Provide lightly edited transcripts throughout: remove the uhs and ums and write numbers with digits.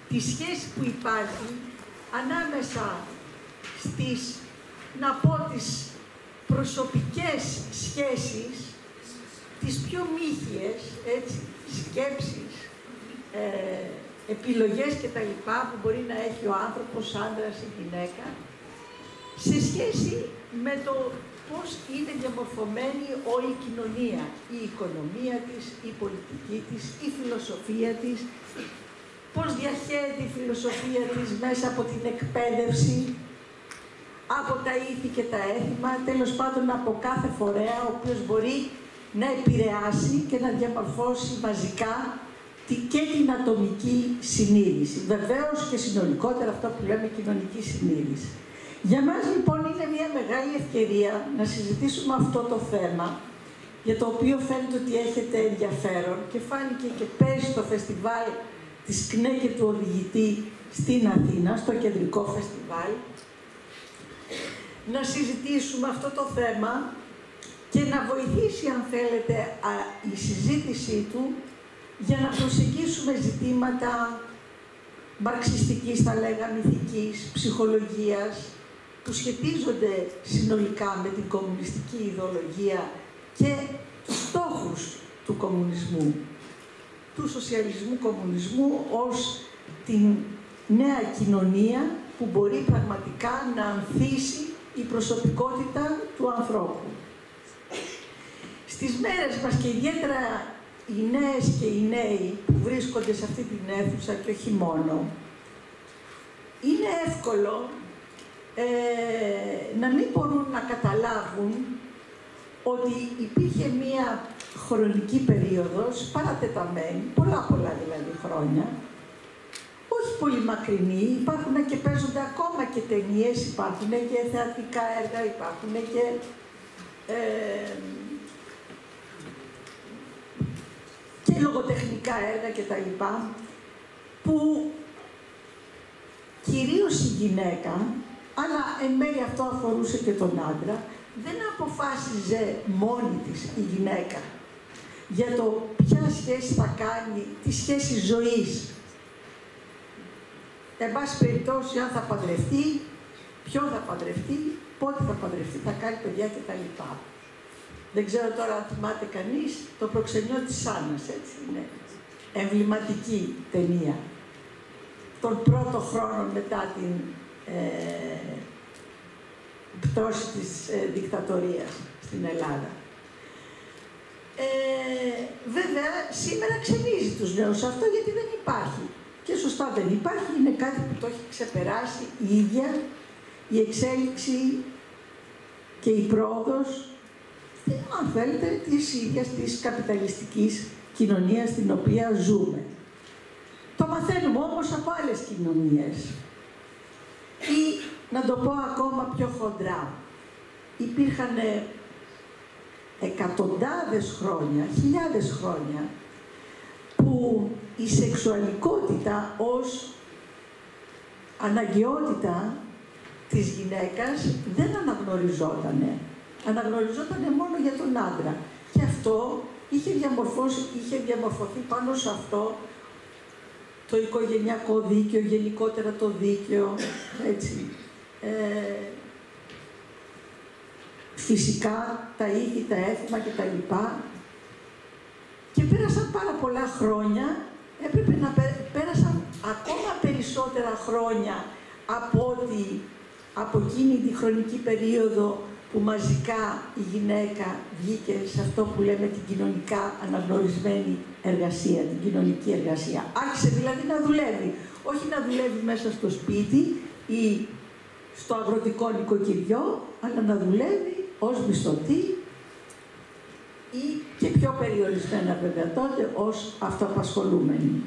τη σχέση που υπάρχει ανάμεσα στις, να πω, τις προσωπικές σχέσεις, τις πιο μύθιες, έτσι, σκέψεις, επιλογές και τα λοιπά που μπορεί να έχει ο άνθρωπος, άντρας ή γυναίκα, σε σχέση με το πώς είναι διαμορφωμένη όλη η κοινωνία, η οικονομία της, η πολιτική της, η φιλοσοφία της, πώς διαχέεται η φιλοσοφία της μέσα από την εκπαίδευση, από τα ήθη και τα έθιμα, τέλος πάντων από κάθε φορέα, ο οποίος μπορεί να επηρεάσει και να διαμορφώσει μαζικά και την ατομική συνείδηση. Βεβαίως και συνολικότερα αυτό που λέμε κοινωνική συνείδηση. Για μας λοιπόν είναι μια μεγάλη ευκαιρία να συζητήσουμε αυτό το θέμα, για το οποίο φαίνεται ότι έχετε ενδιαφέρον και φάνηκε και πέρσι στο φεστιβάλ της ΚΝΕ και του οδηγητή στην Αθήνα, στο κεντρικό φεστιβάλ, να συζητήσουμε αυτό το θέμα και να βοηθήσει, αν θέλετε, η συζήτησή του για να προσεγγίσουμε ζητήματα μαρξιστικής, θα λέγαμε, ηθικής, ψυχολογίας, που σχετίζονται συνολικά με την κομμουνιστική ιδεολογία και τους στόχους του κομμουνισμού, του σοσιαλισμού κομμουνισμού ως την νέα κοινωνία που μπορεί πραγματικά να ανθίσει η προσωπικότητα του ανθρώπου. Στις μέρες μας και ιδιαίτερα οι νέες και οι νέοι που βρίσκονται σε αυτή την αίθουσα και όχι μόνο, είναι εύκολο να μην μπορούν να καταλάβουν ότι υπήρχε μία χρονική περίοδος παρατεταμένη, πολλά δηλαδή χρόνια, όχι πολύ μακρινή, υπάρχουν και παίζονται ακόμα και ταινίες, υπάρχουν και θεατρικά έργα, υπάρχουν και λογοτεχνικά έργα κτλ. Που κυρίως η γυναίκα, αλλά εν μέρει αυτό αφορούσε και τον άντρα, δεν αποφάσιζε μόνη της η γυναίκα για το ποια σχέση θα κάνει, τη σχέση ζωής. Εν πάση περιπτώσει, αν θα παντρευτεί, ποιον θα παντρευτεί, πότε θα παντρευτεί, θα κάνει παιδιά κτλ. Δεν ξέρω τώρα αν θυμάται κανείς το προξενιό της Άννας, έτσι είναι. Εμβληματική ταινία. Τον πρώτο χρόνο μετά την πτώση της δικτατορίας στην Ελλάδα. Βέβαια, σήμερα ξενίζει τους νέους αυτό γιατί δεν υπάρχει. Και σωστά δεν υπάρχει, είναι κάτι που το έχει ξεπεράσει η ίδια η εξέλιξη και η πρόοδος, αν θέλετε, της ίδιας της καπιταλιστικής κοινωνίας στην οποία ζούμε. Το μαθαίνουμε όμως από άλλες κοινωνίες. Ή, να το πω ακόμα πιο χοντρά, υπήρχαν εκατοντάδες χρόνια, χιλιάδες χρόνια, που η σεξουαλικότητα ως αναγκαιότητα της γυναίκας δεν αναγνωριζότανε. Αναγνωριζότανε μόνο για τον άντρα. Και αυτό είχε διαμορφωθεί πάνω σε αυτό το οικογενειακό δίκαιο, γενικότερα το δίκαιο, έτσι. Φυσικά τα ήθη, τα έθιμα και τα λοιπά. Και πέρασαν πάρα πολλά χρόνια, έπρεπε να πέρασαν ακόμα περισσότερα χρόνια από εκείνη τη χρονική περίοδο που μαζικά η γυναίκα βγήκε σε αυτό που λέμε την κοινωνικά αναγνωρισμένη εργασία, την κοινωνική εργασία. Άρχισε δηλαδή να δουλεύει. Όχι να δουλεύει μέσα στο σπίτι ή στο αγροτικό νοικοκυριό, αλλά να δουλεύει ως μισθωτή ή και πιο περιορισμένα βέβαια τότε ως αυτοαπασχολούμενη.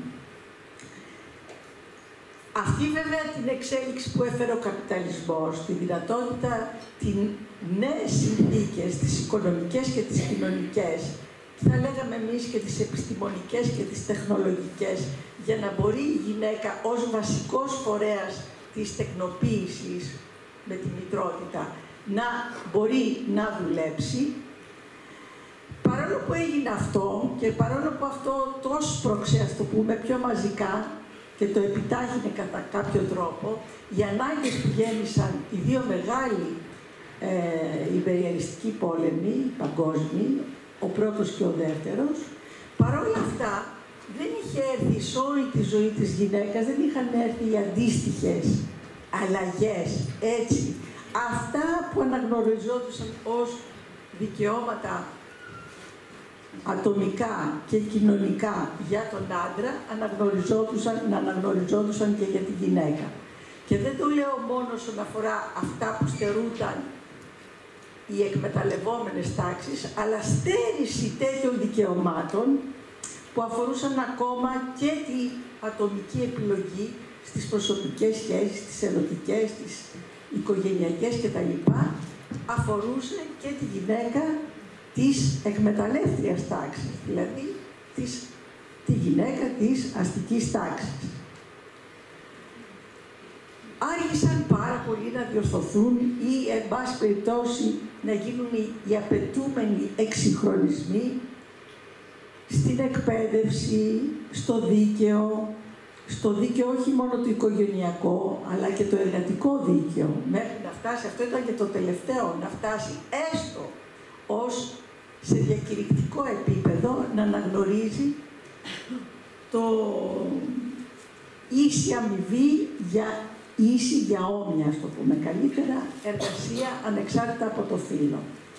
Αυτή βέβαια την εξέλιξη που έφερε ο καπιταλισμός, τη δυνατότητα, τις νέες συνθήκες, τις οικονομικές και τις κοινωνικές, θα λέγαμε εμείς και τις επιστημονικές και τις τεχνολογικές, για να μπορεί η γυναίκα ως βασικός φορέας της τεκνοποίησης με τη μητρότητα να μπορεί να δουλέψει. Παρόλο που έγινε αυτό και παρόλο που αυτό το σπρώξε, ας το πούμε, πιο μαζικά και το επιτάχυνε κατά κάποιο τρόπο, οι ανάγκες που γέννησαν οι δύο μεγάλοι υπεριαλιστικοί πόλεμοι, παγκόσμιοι, ο πρώτος και ο δεύτερος, παρόλα αυτά δεν είχε έρθει σε όλη τη ζωή της γυναίκας, δεν είχαν έρθει οι αντίστοιχες αλλαγές, έτσι. Αυτά που αναγνωριζόντουσαν ως δικαιώματα ατομικά και κοινωνικά για τον άντρα, αναγνωριζόντουσαν και για τη γυναίκα. Και δεν το λέω μόνο όσον αφορά αυτά που στερούνταν οι εκμεταλλευόμενες τάξεις, αλλά στέρηση τέτοιων δικαιωμάτων που αφορούσαν ακόμα και την ατομική επιλογή στις προσωπικές σχέσεις, τις ερωτικές, τις οικογενειακές κτλ. Αφορούσε και τη γυναίκα της εκμεταλλεύτριας τάξης, δηλαδή τη γυναίκα της αστικής τάξης. Άργησαν πάρα πολύ να διορθωθούν ή, εν πάση περιπτώσει, να γίνουν οι απαιτούμενοι εξυγχρονισμοί στην εκπαίδευση, στο δίκαιο όχι μόνο το οικογενειακό, αλλά και το εργατικό δίκαιο. Μέχρι να φτάσει, αυτό ήταν και το τελευταίο, να φτάσει έστω ως σε διακηρυκτικό επίπεδο να αναγνωρίζει το ίση αμοιβή για ίση για όμοια, ας το πούμε καλύτερα, εργασία ανεξάρτητα από το φύλο.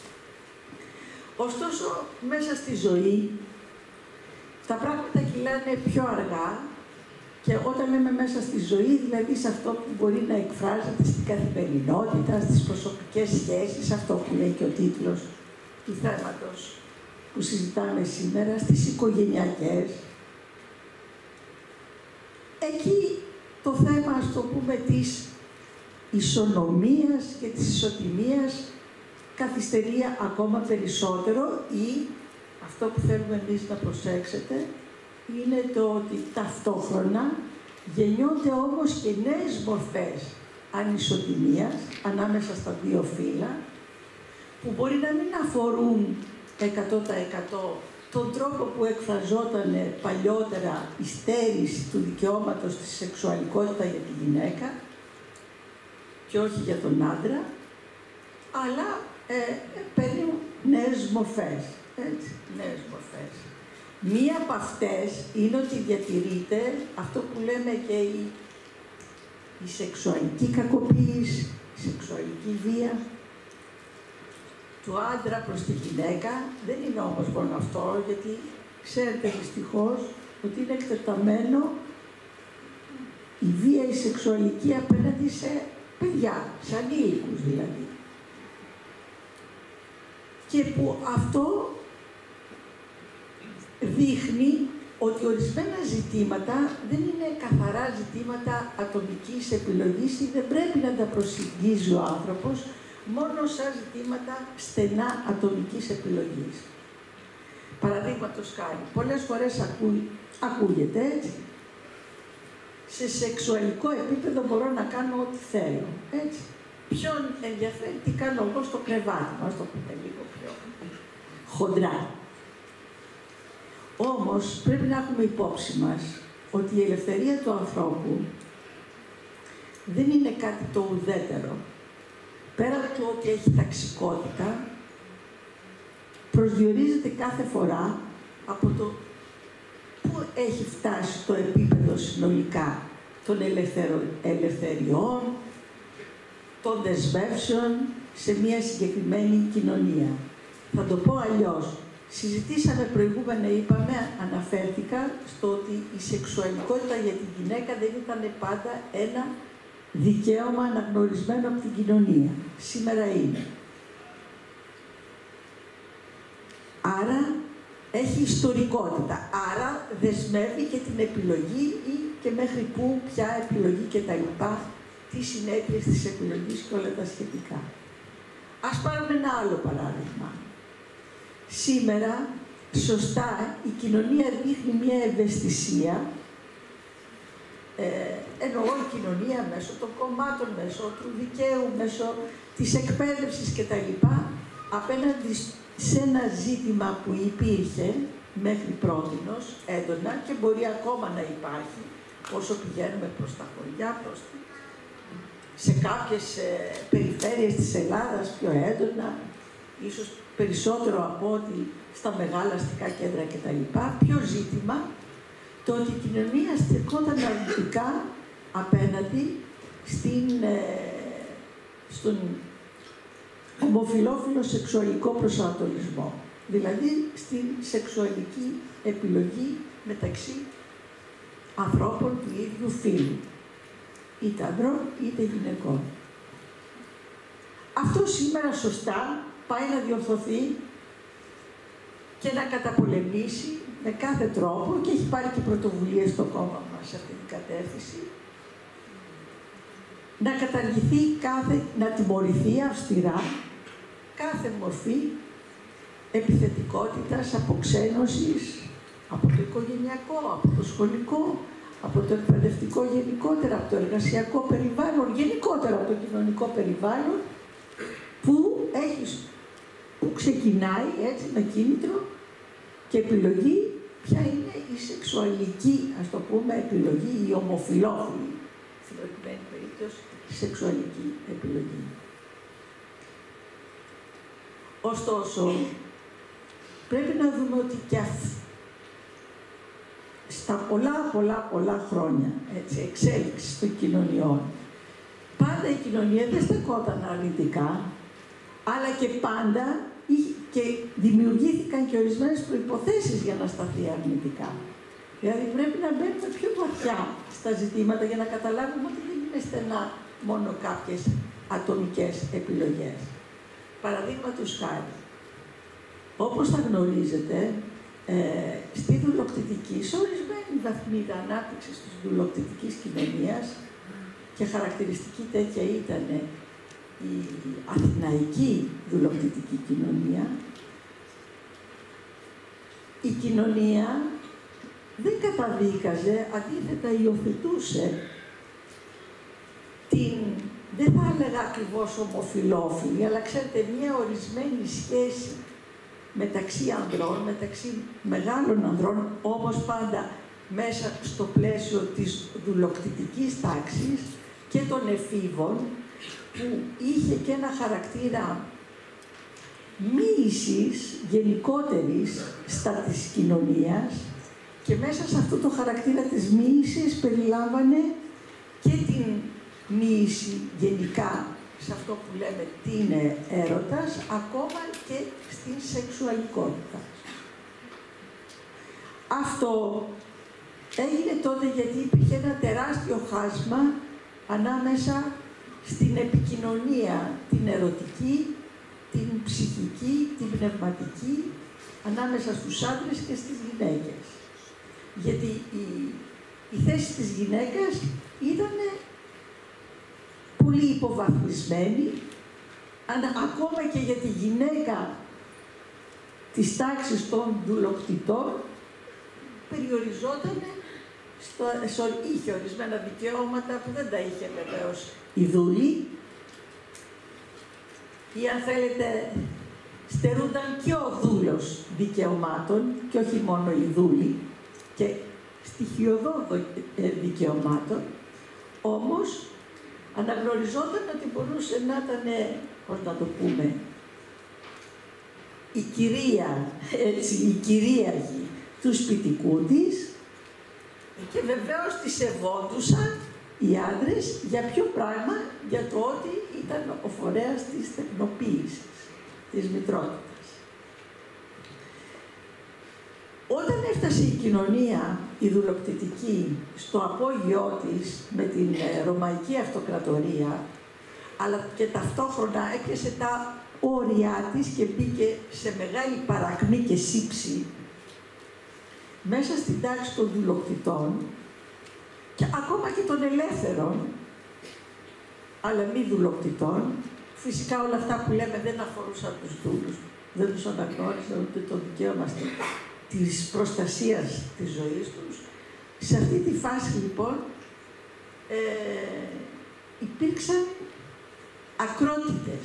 Ωστόσο, μέσα στη ζωή, τα πράγματα κυλάνε πιο αργά και όταν λέμε μέσα στη ζωή, δηλαδή σε αυτό που μπορεί να εκφράζεται στην καθημερινότητα, στις προσωπικές σχέσεις, αυτό που λέει και ο τίτλος του θέματος που συζητάμε σήμερα, στις οικογενειακές. Εκεί το θέμα, ας το πούμε, της ισονομίας και της ισοτιμίας καθυστερεί ακόμα περισσότερο ή αυτό που θέλουμε εμείς να προσέξετε είναι το ότι ταυτόχρονα γεννιόνται όμως και νέες μορφές ανισοτιμίας ανάμεσα στα δύο φύλλα που μπορεί να μην αφορούν 100% τον τρόπο που εκφραζόταν παλιότερα η στέρηση του δικαιώματος στη σεξουαλικότητα για τη γυναίκα και όχι για τον άντρα, αλλά παίρνουν νέες μορφές, έτσι, νέες μορφές. Μία από αυτές είναι ότι διατηρείται αυτό που λέμε και η σεξουαλική κακοποίηση, η σεξουαλική βία του άντρα προς τη γυναίκα. Δεν είναι όμως μόνο αυτό, γιατί ξέρετε δυστυχώς ότι είναι εκτεταμένο η βία η σεξουαλική απέναντι σε παιδιά, σε ανήλικους δηλαδή. Και που αυτό δείχνει ότι ορισμένα ζητήματα δεν είναι καθαρά ζητήματα ατομικής επιλογής ή δεν πρέπει να τα προσεγγίζει ο άνθρωπος μόνο σαν ζητήματα στενά ατομικής επιλογής. Παραδείγματος χάρη, πολλές φορές ακούγεται έτσι. Σε σεξουαλικό επίπεδο μπορώ να κάνω ό,τι θέλω, έτσι. Ποιον ενδιαφέρει τι κάνω εγώ στο κρεβάτι, ας το πούμε λίγο πιο χοντρά. Όμως πρέπει να έχουμε υπόψη μας ότι η ελευθερία του ανθρώπου δεν είναι κάτι το ουδέτερο. Πέρα του ότι έχει ταξικότητα, προσδιορίζεται κάθε φορά από το πού έχει φτάσει το επίπεδο συνολικά των ελευθεριών, των δεσμεύσεων σε μια συγκεκριμένη κοινωνία. Θα το πω αλλιώς. Συζητήσαμε προηγούμενα, αναφέρθηκα στο ότι η σεξουαλικότητα για τη γυναίκα δεν ήταν πάντα ένα δικαίωμα αναγνωρισμένο από την κοινωνία. Σήμερα είναι. Άρα έχει ιστορικότητα. Άρα δεσμεύει και την επιλογή ή και μέχρι πού, ποια επιλογή κτλ. Τι συνέπειες της επιλογής και όλα τα σχετικά. Ας πάρουμε ένα άλλο παράδειγμα. Σήμερα, σωστά, η κοινωνία δείχνει μια ευαισθησία, εννοώ η κοινωνία μέσω των κομμάτων, μέσω του δικαίου, μέσω της εκπαίδευσης κτλ. Απέναντι σε ένα ζήτημα που υπήρχε μέχρι πρότινος έντονα και μπορεί ακόμα να υπάρχει, όσο πηγαίνουμε προς τα χωριά, σε κάποιες περιφέρειες της Ελλάδας πιο έντονα, ίσως περισσότερο από ό,τι στα μεγάλα αστικά κέντρα κτλ. Ποιο ζήτημα? Το ότι η κοινωνία στεκόταν αρνητικά απέναντι στον ομοφυλόφιλο σεξουαλικό προσανατολισμό. Δηλαδή στην σεξουαλική επιλογή μεταξύ ανθρώπων του ίδιου φύλου, είτε ανδρών είτε γυναικών. Αυτό σήμερα σωστά πάει να διορθωθεί και να καταπολεμήσει με κάθε τρόπο, και έχει πάρει και πρωτοβουλίες στο κόμμα μας σε αυτή την κατεύθυνση, να καταργηθεί να τιμωρηθεί αυστηρά κάθε μορφή επιθετικότητας, αποξένωσης από το οικογενειακό, από το σχολικό, από το εκπαιδευτικό γενικότερα, από το εργασιακό περιβάλλον, γενικότερα από το κοινωνικό περιβάλλον, που ξεκινάει έτσι με κίνητρο και επιλογή ποια είναι η σεξουαλική, ας το πούμε, επιλογή, η ομοφυλόφιλη, στην προκειμένη περίπτωση, σεξουαλική επιλογή. Ωστόσο, πρέπει να δούμε ότι και στα πολλά χρόνια εξέλιξης των κοινωνιών, πάντα η κοινωνία δεν στεκόταν αρνητικά, αλλά και πάντα και δημιουργήθηκαν και ορισμένες προϋποθέσεις για να σταθεί αρνητικά. Δηλαδή πρέπει να μπαίνουμε πιο βαθιά στα ζητήματα για να καταλάβουμε ότι δεν είναι στενά μόνο κάποιες ατομικές επιλογές. Παραδείγματος χάρη, όπως θα γνωρίζετε, στη δουλοκτητική, σε ορισμένη βαθμίδα ανάπτυξης της δουλοκτητικής κοινωνίας, και χαρακτηριστική τέτοια ήταν η αθηναϊκή δουλοκτητική κοινωνία, η κοινωνία δεν καταδίκαζε, αντίθετα υιοθετούσε δεν θα έλεγα ακριβώς ομοφυλόφιλη, αλλά ξέρετε, μια ορισμένη σχέση μεταξύ ανδρών, μεταξύ μεγάλων ανδρών, όμως πάντα μέσα στο πλαίσιο της δουλοκτητικής τάξης και των εφήβων, που είχε και ένα χαρακτήρα μοίησης γενικότερης της κοινωνίας, και μέσα σε αυτό το χαρακτήρα της μοίησης περιλάμβανε και την μοίηση γενικά σε αυτό που λέμε τι είναι έρωτας, ακόμα και στην σεξουαλικότητα. Αυτό έγινε τότε γιατί υπήρχε ένα τεράστιο χάσμα ανάμεσα στην επικοινωνία, την ερωτική, την ψυχική, την πνευματική, ανάμεσα στους άντρες και στις γυναίκες. Γιατί η θέση της γυναίκας ήταν πολύ υποβαθμισμένη, ακόμα και για τη γυναίκα της τάξης των δουλοκτητών περιοριζόταν, είχε ορισμένα δικαιώματα που δεν τα είχε βεβαίως η δούλη, ή αν θέλετε στερούνταν και ο δούλος δικαιωμάτων και όχι μόνο η δούλη, και στοιχειωδών δικαιωμάτων, όμως αναγνωριζόταν ότι μπορούσε να ήταν, πώς να το πούμε, η κυρία, έτσι, η κυρίαρχη του σπιτικού της, και βεβαίως τη σεβόντουσαν οι άντρες για ποιο πράγμα? Για το ότι ήταν ο φορέας της τεκνοποίησης, της μητρότητας. Όταν έφτασε η κοινωνία, η δουλοκτητική, στο απόγειό της με την Ρωμαϊκή Αυτοκρατορία, αλλά και ταυτόχρονα έπιασε τα όρια της και μπήκε σε μεγάλη παρακμή και σύψη μέσα στην τάξη των δουλοκτητών και ακόμα και των ελεύθερων, αλλά μη δουλοκτητών. Φυσικά όλα αυτά που λέμε δεν αφορούσαν τους δούλους, δεν τους αναγνώρισαν ούτε το δικαίωμα της προστασίας της ζωής τους. Σε αυτή τη φάση λοιπόν υπήρξαν ακρότητες.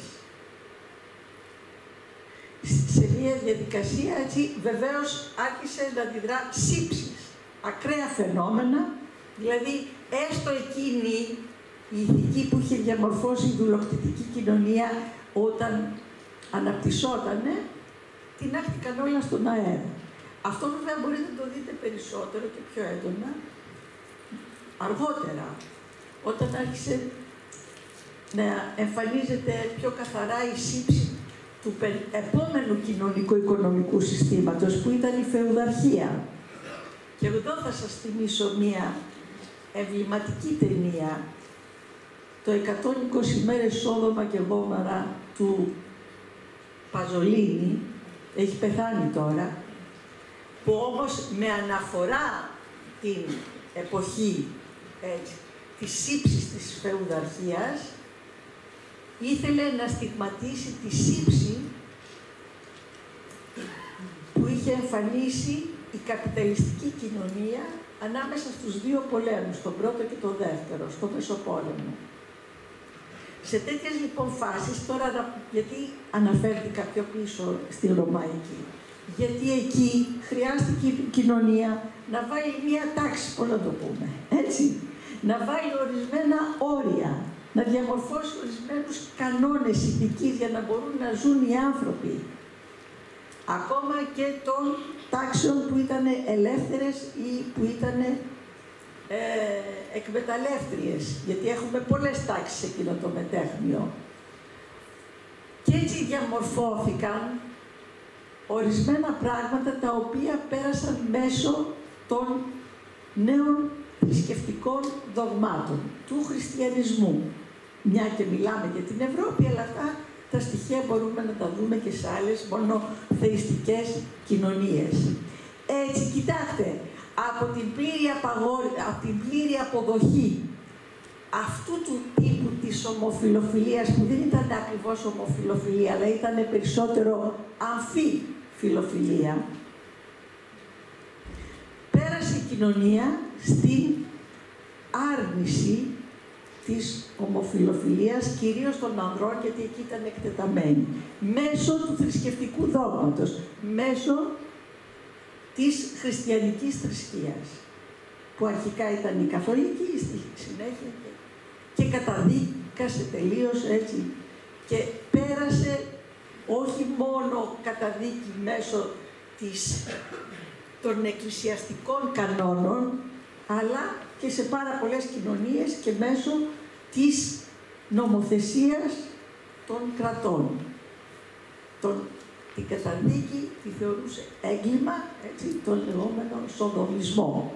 Σε μια διαδικασία έτσι βεβαίως άρχισε να αντιδρά σύψεις, ακραία φαινόμενα, Δηλαδή, έστω εκείνη η ηθική που είχε διαμορφώσει η δουλοκτητική κοινωνία όταν αναπτυσσότανε, τεινάχτηκαν όλα στον αέρα. Αυτό βέβαια μπορείτε να το δείτε περισσότερο και πιο έντονα αργότερα, όταν άρχισε να εμφανίζεται πιο καθαρά η σύψη του επόμενου κοινωνικο-οικονομικού συστήματος, που ήταν η φεουδαρχία. Και εδώ θα σας θυμίσω μία εμβληματική ταινία, το 120 μέρες Σόδομα και Γόμορα του Παζολίνη, έχει πεθάνει τώρα, που όμως με αναφορά την εποχή της σύψης της φεουδαρχίας, ήθελε να στιγματίσει τη σύψη που είχε εμφανίσει η καπιταλιστική κοινωνία ανάμεσα στους δύο πολέμους, τον πρώτο και τον δεύτερο, στο Μεσοπόλεμο. Σε τέτοιες λοιπόν φάσεις, τώρα γιατί αναφέρθηκα πιο πίσω στη Ρωμαϊκή, γιατί εκεί χρειάστηκε η κοινωνία να βάλει μία τάξη, πώς να το πούμε, έτσι, να βάλει ορισμένα όρια, να διαμορφώσει ορισμένους κανόνες ηθικής για να μπορούν να ζουν οι άνθρωποι. Ακόμα και των τάξεων που ήταν ελεύθερες ή που ήταν εκμεταλλεύτριες, γιατί έχουμε πολλές τάξεις σε εκείνο το μετέχνιο. Και έτσι διαμορφώθηκαν ορισμένα πράγματα τα οποία πέρασαν μέσω των νέων θρησκευτικών δογμάτων, του χριστιανισμού. Μια και μιλάμε για την Ευρώπη, αλλά αυτά τα στοιχεία μπορούμε να τα δούμε και σε άλλες μονοθεϊστικές κοινωνίες. Έτσι, κοιτάξτε, από την πλήρη αποδοχή αυτού του τύπου της ομοφιλοφιλίας, που δεν ήταν ακριβώς ομοφιλοφιλία, αλλά ήταν περισσότερο αμφιφιλοφιλία, πέρασε η κοινωνία στην άρνηση της ομοφιλοφιλίας, κυρίως των ανδρών, γιατί εκεί ήταν εκτεταμένη, μέσω του θρησκευτικού δόγματος, μέσω της χριστιανικής θρησκείας, που αρχικά ήταν η καθολική, στη συνέχεια και καταδίκασε τελείως έτσι, και πέρασε όχι μόνο καταδίκη μέσω των εκκλησιαστικών κανόνων, αλλά και σε πάρα πολλές κοινωνίες και μέσω της νομοθεσίας των κρατών. Την καταδίκη τη θεωρούσε έγκλημα, έτσι, τον λεγόμενο σοδομισμό.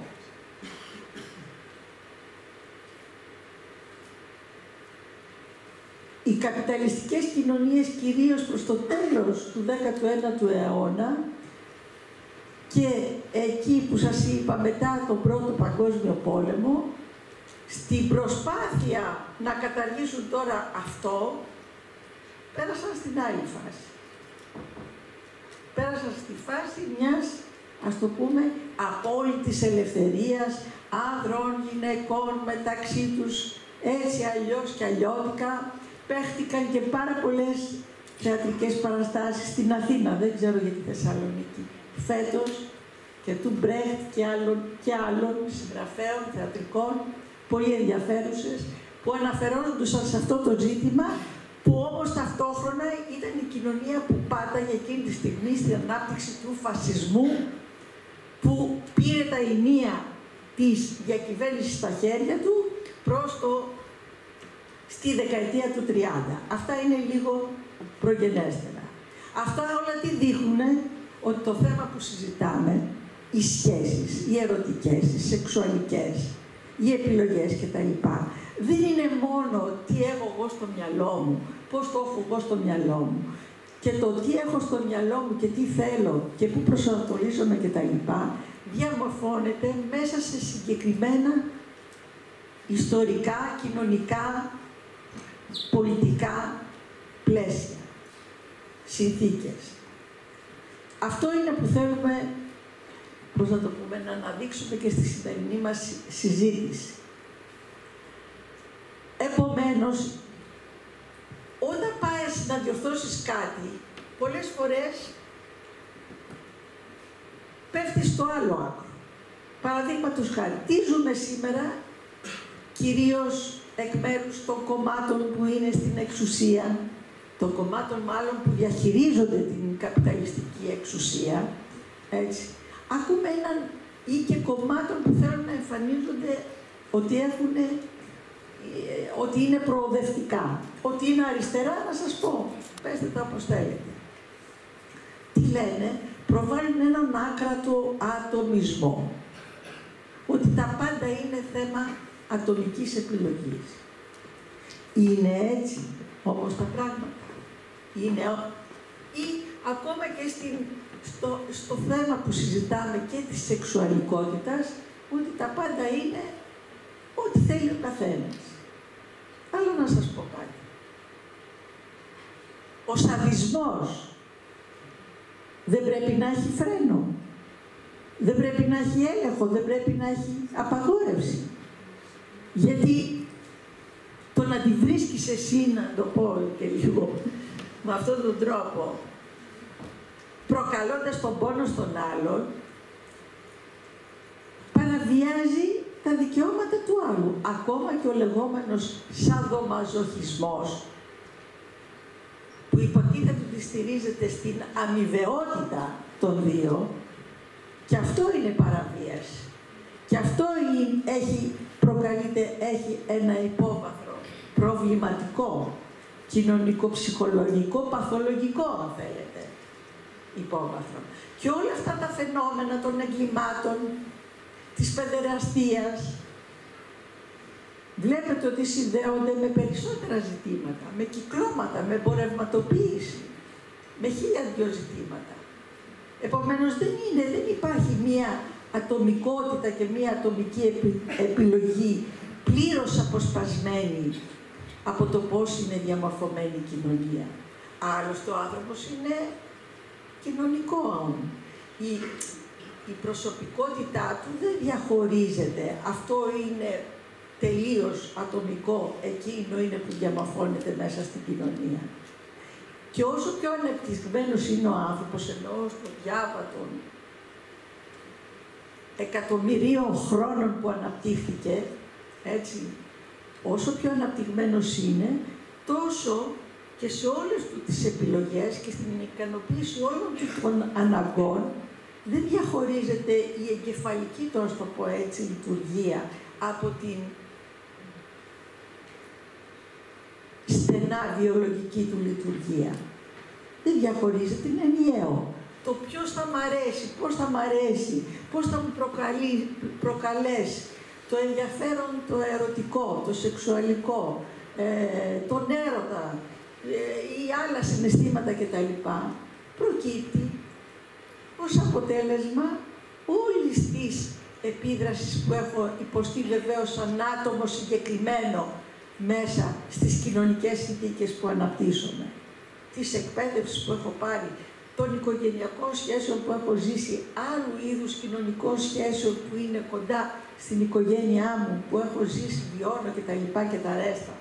Οι καπιταλιστικές κοινωνίες, κυρίως προς το τέλος του 19ου αιώνα, και εκεί που σας είπα μετά τον Πρώτο Παγκόσμιο Πόλεμο, στην προσπάθεια να καταργήσουν τώρα αυτό, πέρασαν στην άλλη φάση. Πέρασαν στη φάση μιας, ας το πούμε, απόλυτης ελευθερίας άνδρων, γυναικών μεταξύ τους, έτσι αλλιώς και αλλιώτικα. Παίχτηκαν και πάρα πολλές θεατρικές παραστάσεις στην Αθήνα, δεν ξέρω για τη Θεσσαλονίκη, φέτος, και του Μπρέχτ και άλλων συγγραφέων θεατρικών, πολύ ενδιαφέρουσες, που αναφερόντουσαν σε αυτό το ζήτημα, που όμως ταυτόχρονα ήταν η κοινωνία που πάταγε εκείνη τη στιγμή στην ανάπτυξη του φασισμού, που πήρε τα ενία της διακυβέρνησης στα χέρια του στη δεκαετία του 30. Αυτά είναι λίγο προγενέστερα. Αυτά όλα τι δείχνουνε? Ότι το θέμα που συζητάμε, οι σχέσεις, οι ερωτικές, οι σεξουαλικές, οι επιλογές κτλ. Δεν είναι μόνο τι έχω εγώ στο μυαλό μου, πώς το έχω εγώ στο μυαλό μου, και το τι έχω στο μυαλό μου και τι θέλω και πού προσανατολίζομαι κτλ. Διαμορφώνεται μέσα σε συγκεκριμένα ιστορικά, κοινωνικά, πολιτικά πλαίσια, συνθήκες. Αυτό είναι που θέλουμε, πώς να το πούμε, να αναδείξουμε και στη σημερινή μας συζήτηση. Επομένως, όταν πάεις να διορθώσεις κάτι, πολλές φορές πέφτεις στο άλλο άκρο. Παραδείγματος χάρη, τι ζούμε σήμερα, κυρίως εκ μέρους των κομμάτων που είναι στην εξουσία, των κομμάτων μάλλον που διαχειρίζονται την καπιταλιστική εξουσία, έτσι. Ακούμε έναν ή και κομμάτων που θέλουν να εμφανίζονται ότι είναι προοδευτικά, ότι είναι αριστερά, να σας πω, πέστε τα όπως θέλετε. Τι λένε, προβάλλουν έναν άκρατο ατομισμό, ότι τα πάντα είναι θέμα ατομικής επιλογής. Είναι έτσι όμως τα πράγματα. Είναι, ή ακόμα και στο θέμα που συζητάμε και της σεξουαλικότητας, ότι τα πάντα είναι ό,τι θέλει ο καθένας. Αλλά να σας πω κάτι. Ο σαδισμός δεν πρέπει να έχει φρένο. Δεν πρέπει να έχει έλεγχο, δεν πρέπει να έχει απαγόρευση. Γιατί το να τη βρίσκεις εσύ, να το πω και λίγο, με αυτόν τον τρόπο, προκαλώντας τον πόνο στον άλλον, παραβιάζει τα δικαιώματα του άλλου. Ακόμα και ο λεγόμενος σαδομαζοχισμός, που υποτίθεται ότι στηρίζεται στην αμοιβαιότητα των δύο, και αυτό είναι παραβίαση. Και αυτό έχει ένα υπόβαθρο προβληματικό, κοινωνικό-ψυχολογικό, παθολογικό, αν θέλετε, υπόβαθρο. Και όλα αυτά τα φαινόμενα των εγκλημάτων, της παιδεραστίας, βλέπετε ότι συνδέονται με περισσότερα ζητήματα, με κυκλώματα, με εμπορευματοποίηση, με 1000 ζητήματα. Επομένως δεν υπάρχει μία ατομικότητα και μία ατομική επιλογή πλήρως αποσπασμένη από το πώς είναι διαμορφωμένη η κοινωνία. Άλλωστε ο άνθρωπος είναι κοινωνικό. Η προσωπικότητά του δεν διαχωρίζεται. Αυτό είναι τελείως ατομικό, εκείνο είναι που διαμορφώνεται μέσα στην κοινωνία. Και όσο πιο ανεπτυγμένος είναι ο άνθρωπος, εννοώ στο διάβατο εκατομμυρίων χρόνων που αναπτύχθηκε, έτσι, όσο πιο αναπτυγμένος είναι, τόσο και σε όλες του τις επιλογές και στην ικανοποίηση όλων των αναγκών, δεν διαχωρίζεται η εγκεφαλική, το ας το πω έτσι, λειτουργία από την στενά βιολογική του λειτουργία. Δεν διαχωρίζεται, είναι ενιαίο. Το ποιος θα μ' αρέσει, πώς θα μ' αρέσει, πώς θα μου προκαλέσει το ενδιαφέρον, το ερωτικό, το σεξουαλικό, τον έρωτα ή άλλα συναισθήματα κτλ. Προκύπτει ως αποτέλεσμα όλης της επίδρασης που έχω υποστεί βεβαίως σαν άτομο συγκεκριμένο μέσα στις κοινωνικές συνθήκες που αναπτύσσομαι, της εκπαίδευσης που έχω πάρει, των οικογενειακών σχέσεων που έχω ζήσει, άλλου είδους κοινωνικών σχέσεων που είναι κοντά στην οικογένειά μου, που έχω ζήσει, βιώνω και τα ρέστα.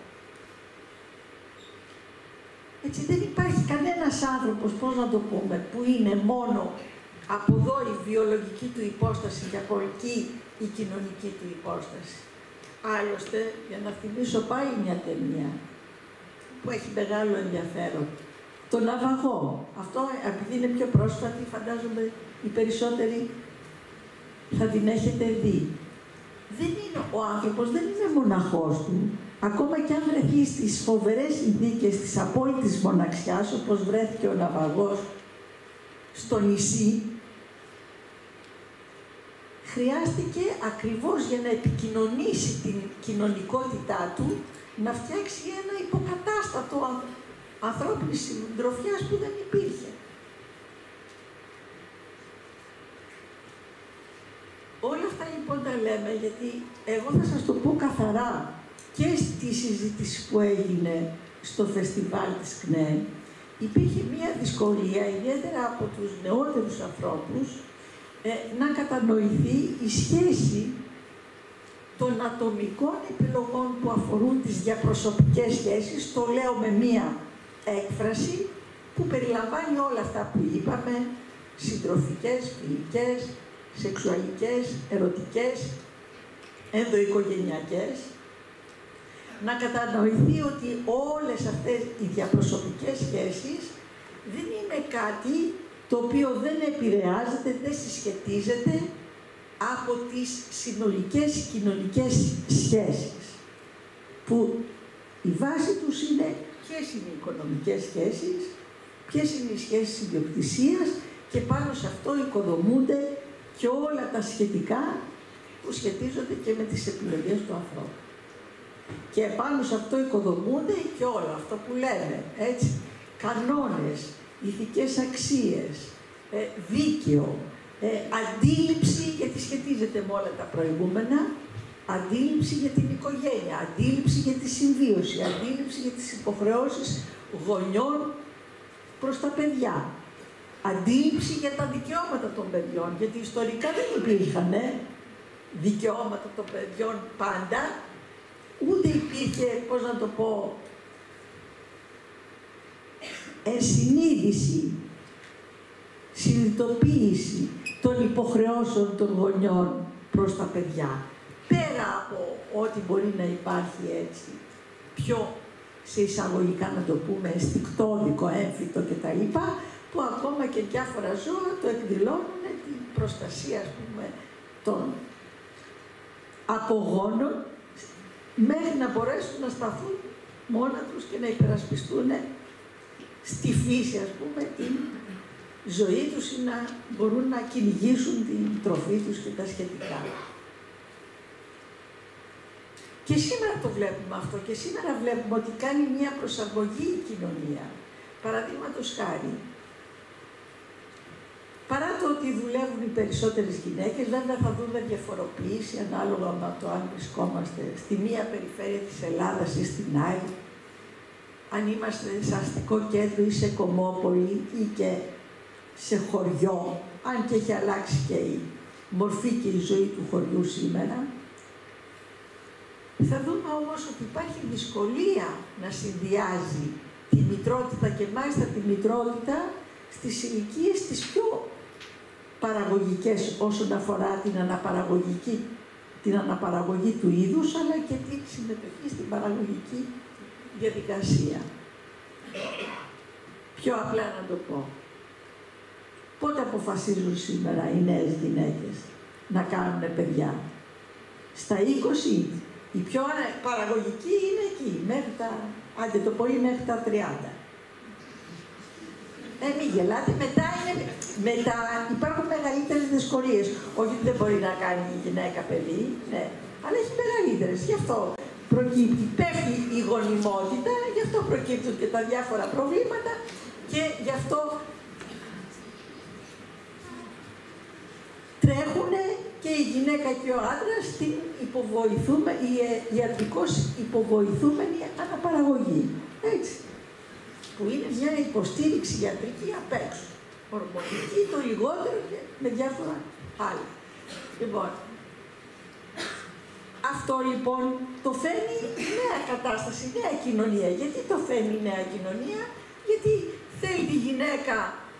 Έτσι δεν υπάρχει κανένας άνθρωπος, πώς να το πούμε, που είναι μόνο από εδώ η βιολογική του υπόσταση και από εκεί η κοινωνική του υπόσταση. Άλλωστε, για να θυμίσω πάλι μια ταινία που έχει μεγάλο ενδιαφέρον, το Ναυαγό. Αυτό, επειδή είναι πιο πρόσφατη, φαντάζομαι οι περισσότεροι θα την έχετε δει. Ο άνθρωπος δεν είναι μοναχός του. Ακόμα και αν βρεθεί στις φοβερές συνθήκες της απόλυτης μοναξιάς, όπως βρέθηκε ο Ναυαγός στο νησί, χρειάστηκε ακριβώς για να επικοινωνήσει την κοινωνικότητά του να φτιάξει ένα υποκατάστατο ανθρώπινης συντροφιάς που δεν υπήρχε. Όλα αυτά λοιπόν τα λέμε γιατί εγώ θα σας το πω καθαρά και στη συζήτηση που έγινε στο φεστιβάλ της ΚΝΕ. Υπήρχε μία δυσκολία, ιδιαίτερα από τους νεότερους ανθρώπους, να κατανοηθεί η σχέση των ατομικών επιλογών που αφορούν τις διαπροσωπικές σχέσεις, το λέω με μία έκφραση που περιλαμβάνει όλα αυτά που είπαμε, συντροφικές, φιλικές, σεξουαλικές, ερωτικές, ενδοοικογενειακές, να κατανοηθεί ότι όλες αυτές οι διαπροσωπικές σχέσεις δεν είναι κάτι το οποίο δεν επηρεάζεται, δεν συσχετίζεται από τις συνολικές κοινωνικές σχέσεις, που η βάση τους είναι ποιες είναι οι οικονομικές σχέσεις, ποιες είναι οι σχέσεις ιδιοκτησίας, και πάνω σε αυτό οικοδομούνται και όλα τα σχετικά που σχετίζονται και με τις επιλογές του ανθρώπου. Και πάνω σε αυτό οικοδομούνται και όλα αυτό που λέμε, έτσι, κανόνες, ηθικές αξίες, δίκαιο, αντίληψη, γιατί σχετίζεται με όλα τα προηγούμενα, αντίληψη για την οικογένεια, αντίληψη για τη συμβίωση, αντίληψη για τις υποχρεώσεις γονιών προς τα παιδιά, αντίληψη για τα δικαιώματα των παιδιών, γιατί ιστορικά δεν υπήρχαν δικαιώματα των παιδιών πάντα, ούτε υπήρχε, πώς να το πω, ενσυνείδηση, συνειδητοποίηση των υποχρεώσεων των γονιών προς τα παιδιά. Πέρα από ό,τι μπορεί να υπάρχει έτσι, πιο σε εισαγωγικά να το πούμε, αισθηκτόδικο, έμφυτο κτλ., που ακόμα και διάφορα ζώα το εκδηλώνουν την προστασία, ας πούμε, των απογόνων, μέχρι να μπορέσουν να σταθούν μόνα τους και να υπερασπιστούν στη φύση, ας πούμε, την ζωή τους ή να μπορούν να κυνηγήσουν την τροφή τους και τα σχετικά. Και σήμερα το βλέπουμε αυτό, και σήμερα βλέπουμε ότι κάνει μια προσαρμογή η κοινωνία. Παραδείγματος χάρη, παρά το ότι δουλεύουν οι περισσότερες γυναίκες, βέβαια θα δούμε διαφοροποίηση ανάλογα με το αν βρισκόμαστε στη μία περιφέρεια της Ελλάδας ή στην άλλη, αν είμαστε σε αστικό κέντρο ή σε κομμόπολη ή και σε χωριό, αν και έχει αλλάξει και η μορφή και η ζωή του χωριού σήμερα. Θα δούμε όμως ότι υπάρχει δυσκολία να συνδυάζει τη μητρότητα, και μάλιστα τη μητρότητα στις ηλικίες τις πιο παραγωγικές όσον αφορά την αναπαραγωγή του είδους, αλλά και την συμμετοχή στην παραγωγική διαδικασία. Πιο απλά να το πω. Πότε αποφασίζουν σήμερα οι νέες γυναίκες να κάνουν παιδιά? Στα 20, η πιο παραγωγική είναι εκεί, μέχρι τα, άντε το πολύ μέχρι τα 30. Μην γελάτε, μετά υπάρχουν μεγαλύτερες δυσκολίες. Όχι ότι δεν μπορεί να κάνει η γυναίκα παιδί, ναι, αλλά έχει μεγαλύτερες. Γι' αυτό προκύπτει, πέφτει η γονιμότητα, γι' αυτό προκύπτουν και τα διάφορα προβλήματα και γι' αυτό τρέχουν και η γυναίκα και ο άντρας στην ιατρικώς υποβοηθούμενη αναπαραγωγή. Έτσι. Που είναι μια υποστήριξη ιατρική απ' έξω. Ορμονική, το λιγότερο και με διάφορα άλλα. Λοιπόν, αυτό λοιπόν το φέρνει νέα κατάσταση, νέα κοινωνία. Γιατί το φέρνει νέα κοινωνία? Γιατί θέλει τη γυναίκα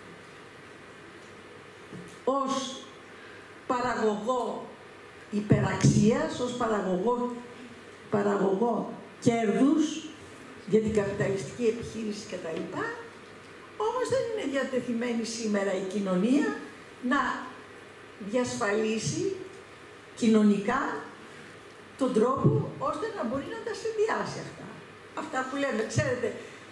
ως παραγωγό υπεραξίας, ως παραγωγό κέρδους για την καπιταλιστική επιχείρηση κτλ. Όμως δεν είναι διατεθειμένη σήμερα η κοινωνία να διασφαλίσει κοινωνικά τον τρόπο ώστε να μπορεί να τα συνδυάσει αυτά. Αυτά που λέμε, ξέρετε,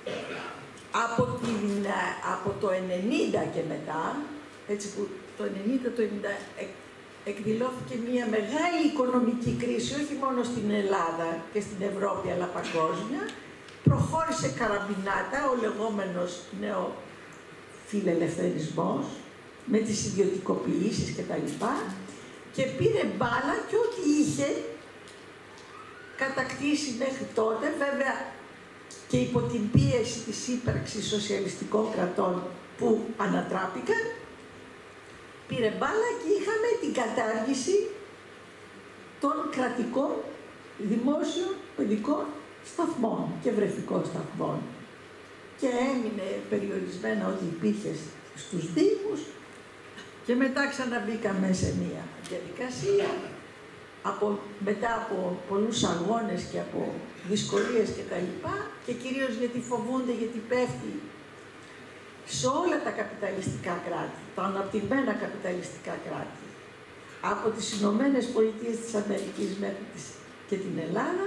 από το 90 και μετά, έτσι που το 90, το 90 εκδηλώθηκε μια μεγάλη οικονομική κρίση, όχι μόνο στην Ελλάδα και στην Ευρώπη, αλλά παγκόσμια. Προχώρησε καραμπινάτα ο λεγόμενος νεοφιλελευθερισμός με τις ιδιωτικοποιήσεις κτλ. Και πήρε μπάλα και ό,τι είχε κατακτήσει μέχρι τότε, βέβαια και υπό την πίεση της ύπαρξης σοσιαλιστικών κρατών που ανατράπηκαν, πήρε μπάλα και είχαμε την κατάργηση των κρατικών δημόσιων παιδικών σταθμών και βρεφικών σταθμών. Και έμεινε περιορισμένα ό,τι υπήρχε στους Δήμους Και μετά ξαναμπήκαμε σε μία διαδικασία, μετά από πολλούς αγώνες και από δυσκολίες και τα λοιπά, και κυρίως γιατί φοβούνται, γιατί πέφτει σε όλα τα καπιταλιστικά κράτη, τα αναπτυγμένα καπιταλιστικά κράτη, από τις Ηνωμένες Πολιτείες της Αμερικής μέχρι και την Ελλάδα,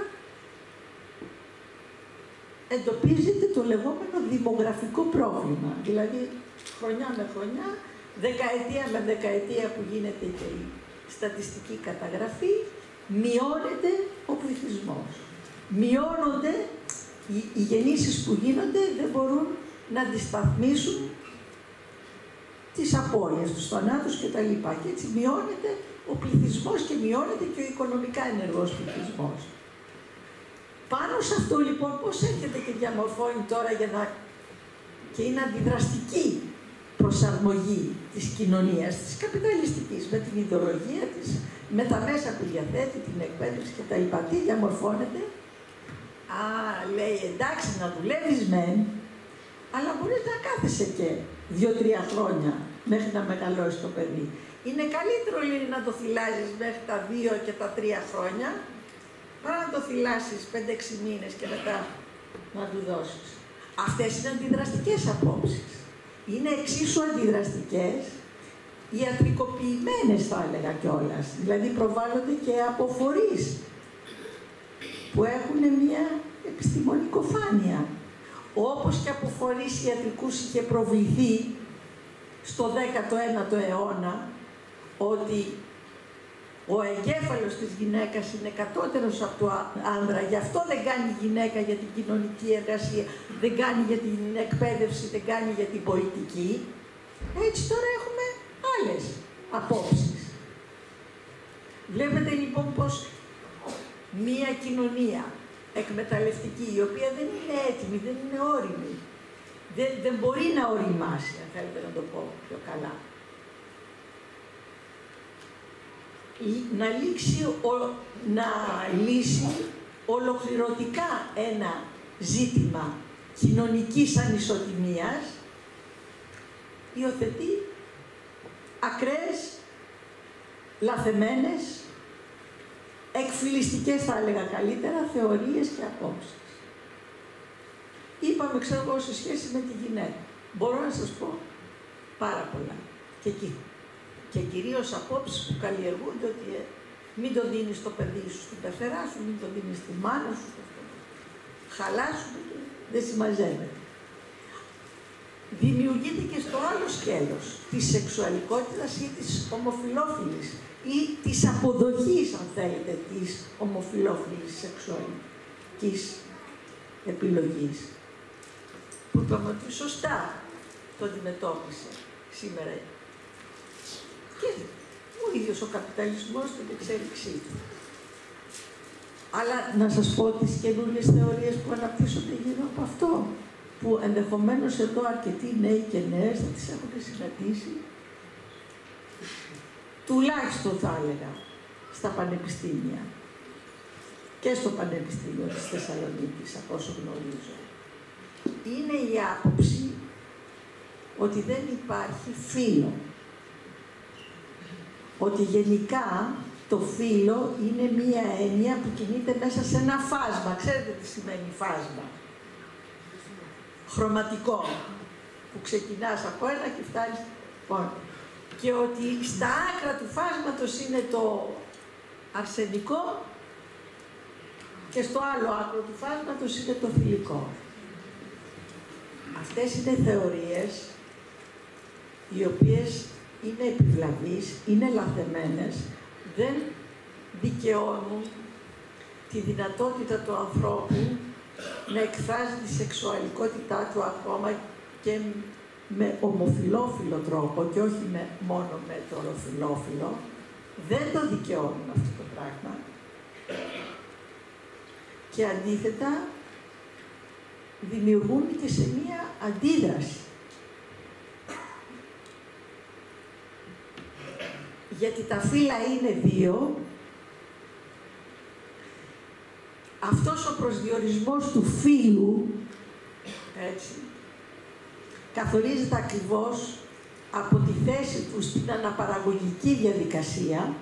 εντοπίζεται το λεγόμενο δημογραφικό πρόβλημα. Δηλαδή, χρονιά με χρονιά, δεκαετία με δεκαετία που γίνεται και η στατιστική καταγραφή, μειώνεται ο πληθυσμός. Μειώνονται οι γεννήσεις που γίνονται, δεν μπορούν να αντισταθμίσουν τις απώλειες, τους θανάτους κτλ. Και έτσι μειώνεται ο πληθυσμός και μειώνεται και ο οικονομικά ενεργός πληθυσμός. Πάνω σε αυτό λοιπόν πώς έρχεται και διαμορφώνει τώρα και είναι αντιδραστική προσαρμογή της κοινωνίας, της καπιταλιστικής, με την ιδεολογία της, με τα μέσα που διαθέτει, την εκπαίδευση κτλ. Τι διαμορφώνεται? Λέει, εντάξει, να δουλεύεις μεν, αλλά μπορείς να κάθεσαι και 2-3 χρόνια μέχρι να μεγαλώσει το παιδί. Είναι καλύτερο, λέει, να το θυλάζεις μέχρι τα 2 και τα 3 χρόνια, παρά να το θυλάσεις 5-6 μήνες και μετά να του δώσεις. Αυτές είναι αντιδραστικές απόψεις. Είναι εξίσου αντιδραστικές, ιατρικοποιημένες θα έλεγα κιόλας. Δηλαδή προβάλλονται και από φορείς που έχουν μια επιστημονικοφάνεια. Όπως και από φορείς ιατρικούς είχε προβληθεί στο 19ο αιώνα ότι ο εγκέφαλος της γυναίκας είναι κατώτερος από του άνδρα, γι' αυτό δεν κάνει η γυναίκα για την κοινωνική εργασία, δεν κάνει για την εκπαίδευση, δεν κάνει για την πολιτική. Έτσι τώρα έχουμε άλλες απόψεις. Βλέπετε λοιπόν πως μία κοινωνία εκμεταλλευτική, η οποία δεν είναι έτοιμη, δεν είναι όριμη, δεν μπορεί να οριμάσει, αν θέλετε να το πω πιο καλά. Να λύσει ολοκληρωτικά ένα ζήτημα κοινωνικής ανισοτιμίας, υιοθετεί ακραίες, λαθεμένες, εκφυλιστικές θα έλεγα καλύτερα, θεωρίες και απόψεις. Είπαμε, ξέρω εγώ, σε σχέση με τη γυναίκα. Μπορώ να σας πω πάρα πολλά και εκεί. Και κυρίως απόψεις που καλλιεργούνται ότι μην το δίνεις στο παιδί σου, στην πεθερά σου, μην το δίνεις στη μάνα σου, χαλάσου, δεν συμμαζεύεται. Δημιουργείται και στο άλλο σκέλος της σεξουαλικότητας ή της ομοφυλόφιλης ή της αποδοχής, αν θέλετε, της ομοφυλόφιλης σεξουαλικής επιλογής. Που είπαμε ότι σωστά το αντιμετώπισε σήμερα. Και ο ίδιος ο καπιταλισμός στην εξέλιξή του. Αλλά να σας πω τις καινούριες θεωρίες που αναπτύσσονται γύρω από αυτό, που ενδεχομένως εδώ αρκετοί νέοι και νέες θα τις έχουν συναντήσει, τουλάχιστον θα έλεγα, στα πανεπιστήμια και στο Πανεπιστήμιο της Θεσσαλονίκης, από όσο γνωρίζω. Είναι η άποψη ότι δεν υπάρχει φύλο. Ότι γενικά το φύλο είναι μία έννοια που κινείται μέσα σε ένα φάσμα. Ξέρετε τι σημαίνει φάσμα? Χρωματικό. Που ξεκινάς από ένα και φτάνεις πάνω. Και ότι στα άκρα του φάσματος είναι το αρσενικό και στο άλλο άκρο του φάσματος είναι το θηλυκό. Αυτές είναι θεωρίες οι οποίες είναι επιβλαβείς, είναι λαθεμένες, δεν δικαιώνουν τη δυνατότητα του ανθρώπου να εκφράζει τη σεξουαλικότητά του ακόμα και με ομοφυλόφιλο τρόπο και όχι μόνο με ετεροφυλόφιλο. Δεν το δικαιώνουν αυτό το πράγμα. Και αντίθετα δημιουργούν και σε μία αντίδραση. Γιατί τα φύλλα είναι δύο, αυτός ο προσδιορισμός του φύλου, έτσι, καθορίζεται ακριβώς από τη θέση τους στην αναπαραγωγική διαδικασία,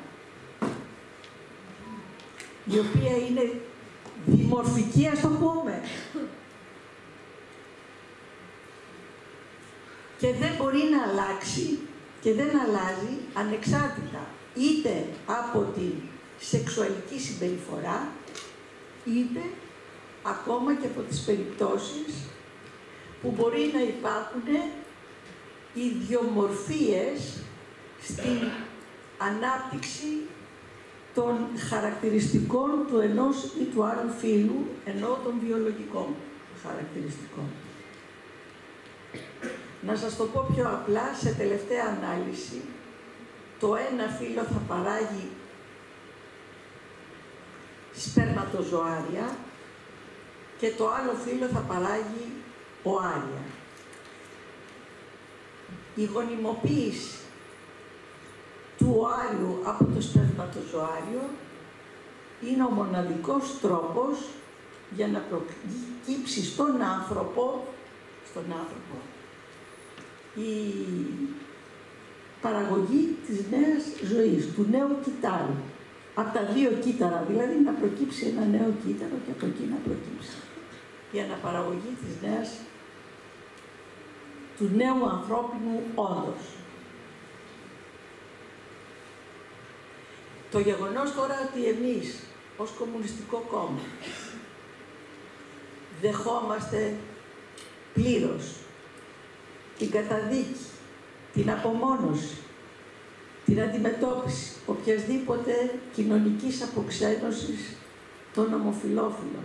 η οποία είναι δημορφική, ας το πούμε, και δεν μπορεί να αλλάξει και δεν αλλάζει ανεξάρτητα είτε από την σεξουαλική συμπεριφορά, είτε ακόμα και από τις περιπτώσεις που μπορεί να υπάρχουν ιδιομορφίες στην ανάπτυξη των χαρακτηριστικών του ενός ή του άλλου φύλου, ενώ των βιολογικών χαρακτηριστικών. Να σας το πω πιο απλά, σε τελευταία ανάλυση, το ένα φύλο θα παράγει σπερματοζωάρια και το άλλο φύλο θα παράγει οάρια. Η γονιμοποίηση του οάριου από το σπερματοζωάριο είναι ο μοναδικός τρόπος για να προκύψει στον άνθρωπο η παραγωγή της νέας ζωής, του νέου κυτάρου. Από τα δύο κύτταρα, δηλαδή, να προκύψει ένα νέο κύτταρο και από εκεί να προκύψει η αναπαραγωγή του νέου ανθρώπινου όντως. Το γεγονός τώρα ότι εμείς, ως Κομμουνιστικό Κόμμα, δεχόμαστε πλήρως την καταδίκη, την απομόνωση, την αντιμετώπιση οποιασδήποτε κοινωνικής αποξένωσης των ομοφυλόφιλων,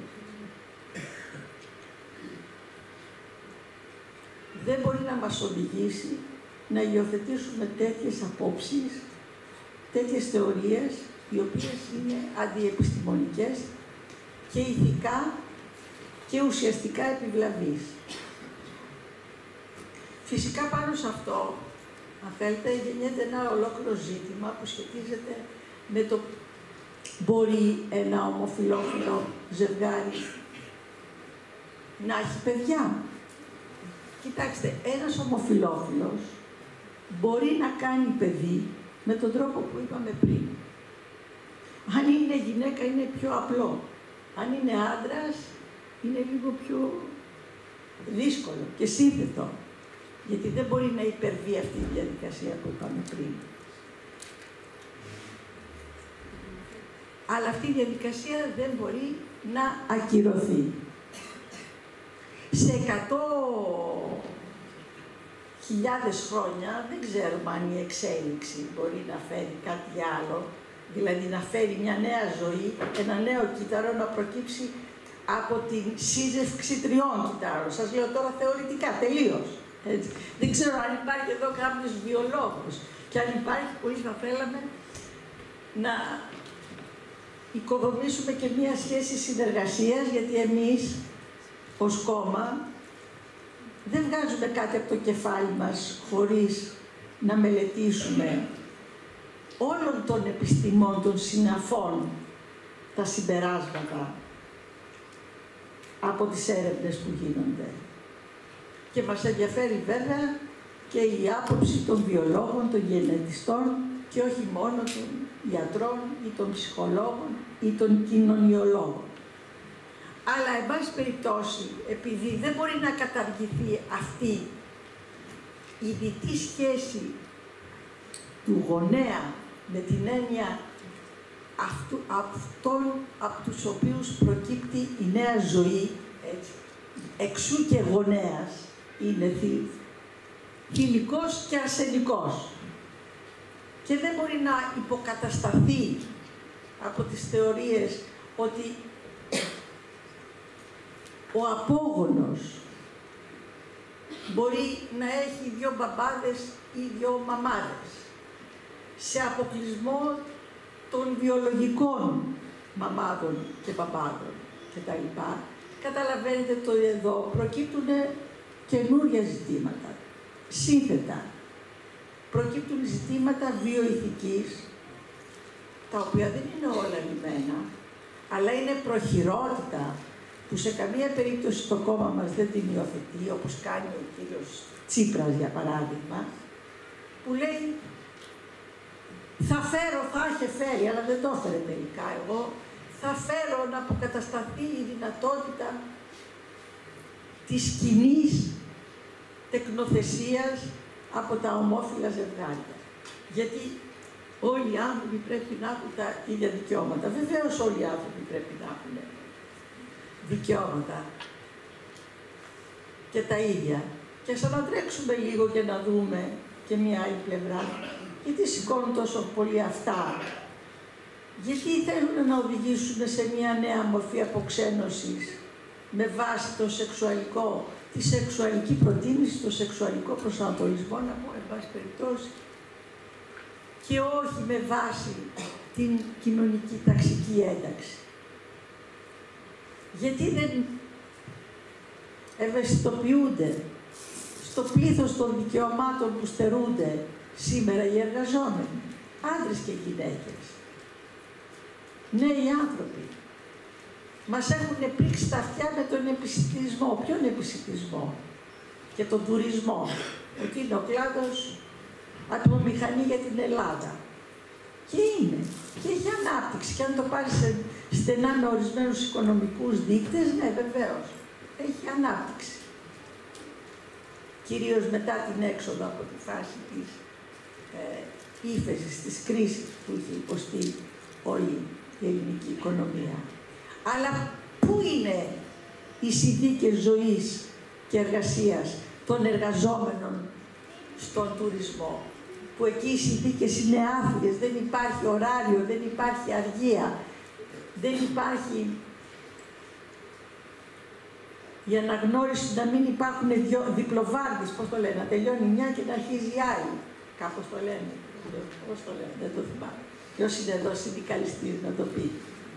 δεν μπορεί να μας οδηγήσει να υιοθετήσουμε τέτοιες απόψεις, τέτοιες θεωρίες, οι οποίες είναι αντιεπιστημονικές και ηθικά και ουσιαστικά επιβλαβείς. Φυσικά πάνω σε αυτό, αν θέλετε, γεννιέται ένα ολόκληρο ζήτημα που σχετίζεται με το μπορεί ένα ομοφυλόφιλο ζευγάρι να έχει παιδιά. Κοιτάξτε, ένας ομοφυλόφιλος μπορεί να κάνει παιδί με τον τρόπο που είπαμε πριν. Αν είναι γυναίκα είναι πιο απλό. Αν είναι άντρας είναι λίγο πιο δύσκολο και σύνθετο. Γιατί δεν μπορεί να υπερβεί αυτή η διαδικασία που είπαμε πριν. Αλλά αυτή η διαδικασία δεν μπορεί να ακυρωθεί. Σε 100.000 χρόνια δεν ξέρουμε αν η εξέλιξη μπορεί να φέρει κάτι άλλο, δηλαδή να φέρει μια νέα ζωή, ένα νέο κύτταρο να προκύψει από την σύζευξη 3 κυττάρων. Σας λέω τώρα θεωρητικά, τελείως. Έτσι. Δεν ξέρω αν υπάρχει εδώ κάποιος βιολόγος και αν υπάρχει, πολύ θα θέλαμε να οικοδομήσουμε και μία σχέση συνεργασίας, γιατί εμείς ως κόμμα δεν βγάζουμε κάτι από το κεφάλι μας χωρίς να μελετήσουμε όλων των επιστημών, των συναφών, τα συμπεράσματα από τις έρευνες που γίνονται. Και μας ενδιαφέρει βέβαια και η άποψη των βιολόγων, των γενετιστών και όχι μόνο των γιατρών ή των ψυχολόγων ή των κοινωνιολόγων. Αλλά, εν πάση περιπτώσει, επειδή δεν μπορεί να καταργηθεί αυτή η διτή σχέση του γονέα με την έννοια αυτών από τους οποίους προκύπτει η νέα ζωή, έτσι, εξού και γονέας, είναι θηλυκός και αρσενικός. Και δεν μπορεί να υποκατασταθεί από τις θεωρίες ότι ο απόγονος μπορεί να έχει 2 μπαμπάδες ή 2 μαμάδες, σε αποκλεισμό των βιολογικών μαμάδων και μπαμπάδων κτλ. Καταλαβαίνετε το εδώ προκύπτουν καινούργια ζητήματα, σύνθετα. Προκύπτουν ζητήματα βιοηθικής, τα οποία δεν είναι όλα λυμμένα, αλλά είναι προχειρότητα που σε καμία περίπτωση το κόμμα μας δεν την υιοθετεί, όπως κάνει ο κύριος Τσίπρας, για παράδειγμα, που λέει θα φέρω, θα είχε φέρει, αλλά δεν το έφερε τελικά εγώ, θα φέρω να αποκατασταθεί η δυνατότητα της κοινής τεκνοθεσίας από τα ομόφυλα ζευγάρια. Γιατί όλοι οι άνθρωποι πρέπει να έχουν τα ίδια δικαιώματα. Βεβαίως όλοι οι άνθρωποι πρέπει να έχουν δικαιώματα και τα ίδια. Και ας ανατρέξουμε λίγο και να δούμε και μια άλλη πλευρά. Γιατί σηκώνουν τόσο πολύ αυτά. Γιατί θέλουν να οδηγήσουν σε μια νέα μορφή αποξένωσης με βάση το σεξουαλικό, τη σεξουαλική προτίμηση, το σεξουαλικό προσανατολισμό, να πω, εν πάση περιπτώσει, και όχι με βάση την κοινωνική ταξική ένταξη. Γιατί δεν ευαισθητοποιούνται στο πλήθος των δικαιωμάτων που στερούνται σήμερα οι εργαζόμενοι, άντρες και γυναίκες, νέοι άνθρωποι. Μας έχουν πρίξει τα αυτιά με τον επισιτισμό. Ποιον επισιτισμό? Και τον τουρισμό. Ότι είναι ο κλάδος ατμομηχανή για την Ελλάδα. Και είναι. Και έχει ανάπτυξη. Και αν το πάρει στενά με ορισμένους οικονομικούς δείκτες, ναι, βεβαίως. Έχει ανάπτυξη. Κυρίως μετά την έξοδο από τη φάση της ύφεσης, της κρίσης που είχε υποστεί όλη η ελληνική οικονομία. Αλλά πού είναι οι συνθήκες ζωής και εργασίας των εργαζόμενων στον τουρισμό, που εκεί οι συνθήκες είναι άθλιες, δεν υπάρχει ωράριο, δεν υπάρχει αργία, δεν υπάρχει η αναγνώριση να μην υπάρχουν διπλοβάρδεις, πώς το λένε, να τελειώνει μια και να αρχίζει η άλλη. Κάπως το λένε. Πώς το λένε, δεν το θυμάμαι. Ποιος είναι εδώ συνδικαλιστής να το πει.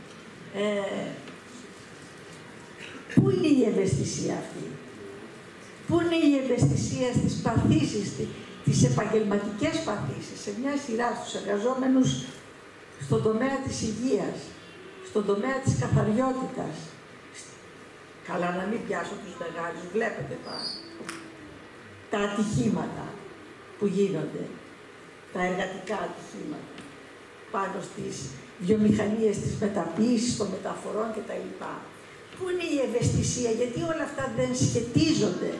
Πού είναι η ευαισθησία αυτή? Πού είναι η ευαισθησία στις παθήσεις, τις επαγγελματικές παθήσεις, σε μια σειρά στους εργαζόμενους στον τομέα της υγείας, στον τομέα της καθαριότητας. Καλά, να μην πιάσω τους μεγάλους, βλέπετε τα ατυχήματα που γίνονται, τα εργατικά ατυχήματα, πάνω στις βιομηχανίες της μεταποίησης, των μεταφορών κτλ. Πού είναι η ευαισθησία, γιατί όλα αυτά δεν σχετίζονται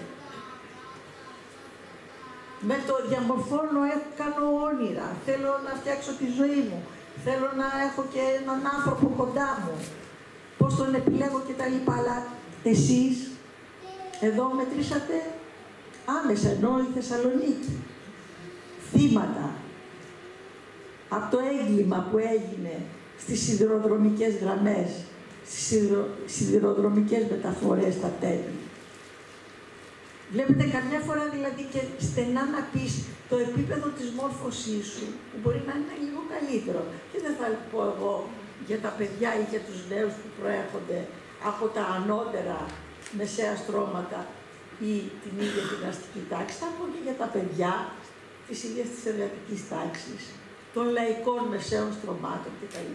με το διαμορφώνω, κάνω όνειρα, θέλω να φτιάξω τη ζωή μου, θέλω να έχω και έναν άνθρωπο κοντά μου, πώς τον επιλέγω κτλ. Αλλά εσείς εδώ μετρήσατε άμεσα, ενώ η Θεσσαλονίκη, θύματα από το έγκλημα που έγινε στις σιδηροδρομικές γραμμές, στις σιδηροδρομικές μεταφορές στα τέλη. Βλέπετε καμιά φορά δηλαδή και στενά να πεις το επίπεδο της μόρφωσής σου, που μπορεί να είναι λίγο καλύτερο. Και δεν θα πω εγώ για τα παιδιά ή για τους νέους που προέρχονται από τα ανώτερα μεσαία στρώματα ή την ίδια την αστική τάξη, θα πω και για τα παιδιά της ίδιας της εργατικής τάξης, των λαϊκών μεσαίων στρωμάτων κτλ.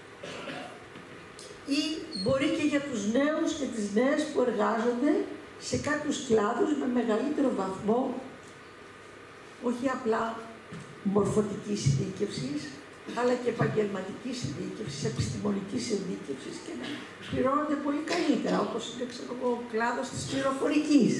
Ή μπορεί και για τους νέους και τις νέες που εργάζονται σε κάποιους κλάδους με μεγαλύτερο βαθμό, όχι απλά μορφωτικής ειδίκευσης, αλλά και επαγγελματικής ειδίκευσης, επιστημονικής ειδίκευσης και να πληρώνονται πολύ καλύτερα, όπως είναι ο κλάδος της πληροφορικής,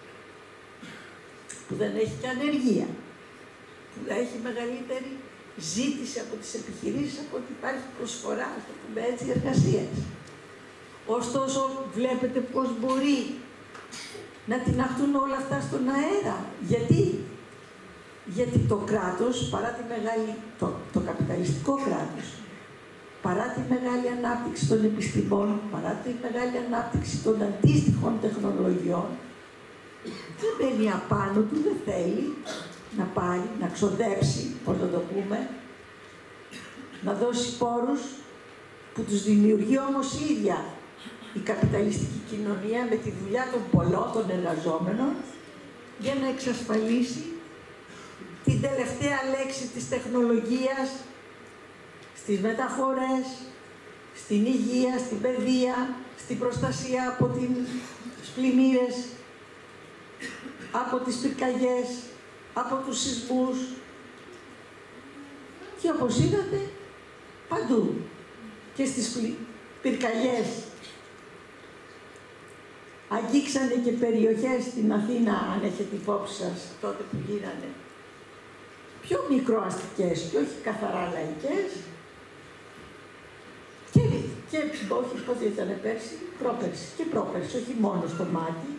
που δεν έχει και ανεργία, που έχει μεγαλύτερη ζήτηση από τις επιχειρήσεις, από ότι υπάρχει προσφορά, ας το πούμε έτσι, εργασίας. Ωστόσο, βλέπετε πώς μπορεί να τιναχτούν όλα αυτά στον αέρα. Γιατί το κράτος, παρά τη μεγάλη, το καπιταλιστικό κράτος, παρά τη μεγάλη ανάπτυξη των επιστημών, παρά τη μεγάλη ανάπτυξη των αντίστοιχων τεχνολογιών, δεν μπαίνει απάνω του, δεν θέλει να πάρει, να ξοδέψει, πώς να το πούμε, να δώσει πόρους που τους δημιουργεί όμως η ίδια η καπιταλιστική κοινωνία με τη δουλειά των πολλών των εργαζόμενων για να εξασφαλίσει την τελευταία λέξη της τεχνολογίας στις μεταφορές, στην υγεία, στην παιδεία, στην προστασία από τις πλημμύρες, από τις πυρκαγιές, από τους σεισμούς, Και όπως είδατε, παντού. Και στις πυρκαγιές. Αγγίξανε και περιοχές στην Αθήνα, αν έχετε υπόψη σας, τότε που γίνανε. Πιο μικροαστικές και όχι καθαρά λαϊκές. Και όχι, πότε ήταν πέρσι, πρόπερσι, όχι μόνο στο μάτι.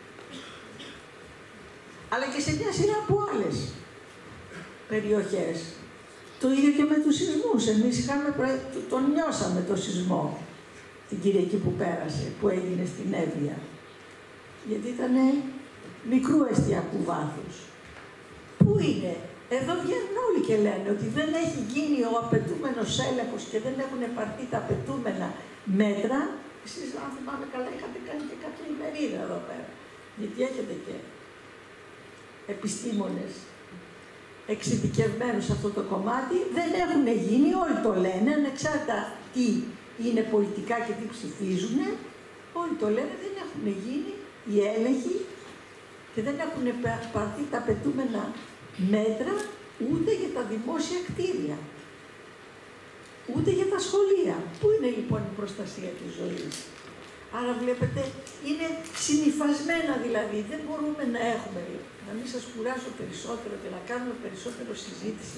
Αλλά και σε μια σειρά από άλλες περιοχές. Το ίδιο και με τους σεισμούς. Εμείς τον νιώσαμε το σεισμό την Κυριακή που πέρασε, που έγινε στην Εύβοια. Γιατί ήταν μικρού εστιακού βάθους. Πού είναι? Εδώ βγαίνουν όλοι και λένε ότι δεν έχει γίνει ο απαιτούμενος έλεγχος και δεν έχουν πάρθει τα απαιτούμενα μέτρα. Εσείς, αν θυμάμαι καλά, είχατε κάνει και κάποια ημερίδα εδώ πέρα. Γιατί έχετε και επιστήμονες εξειδικευμένους σε αυτό το κομμάτι. Δεν έχουν γίνει, όλοι το λένε, ανεξάρτητα τι είναι πολιτικά και τι ψηφίζουν. Όλοι το λένε, δεν έχουν γίνει οι έλεγχοι και δεν έχουν πάρθει τα απαιτούμενα μέτρα ούτε για τα δημόσια κτίρια, ούτε για τα σχολεία. Πού είναι λοιπόν η προστασία της ζωής? Άρα βλέπετε, είναι συνυφασμένα δηλαδή. Δεν μπορούμε να έχουμε, να μην σας κουράσω περισσότερο και να κάνουμε περισσότερο συζήτηση.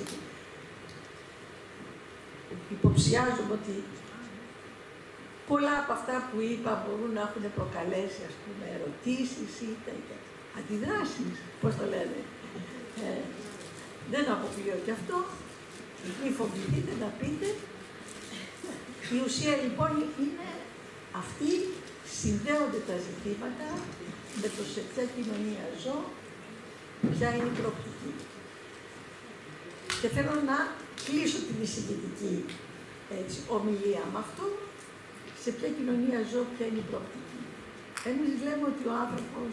Υποψιάζομαι ότι πολλά από αυτά που είπα μπορούν να έχουν προκαλέσει, ας πούμε, ερωτήσεις ή αντιδράσεις, πώς το λένε. Δεν αποκλείω και αυτό. Μη φοβηθείτε να πείτε. Η ουσία λοιπόν είναι αυτή, συνδέονται τα ζητήματα με το σε ποια κοινωνία ζω, ποια είναι η προοπτική. Και θέλω να κλείσω την εισηγητική ομιλία με αυτό, σε ποια κοινωνία ζω, ποια είναι η προοπτική. Εμείς λέμε ότι ο άνθρωπος,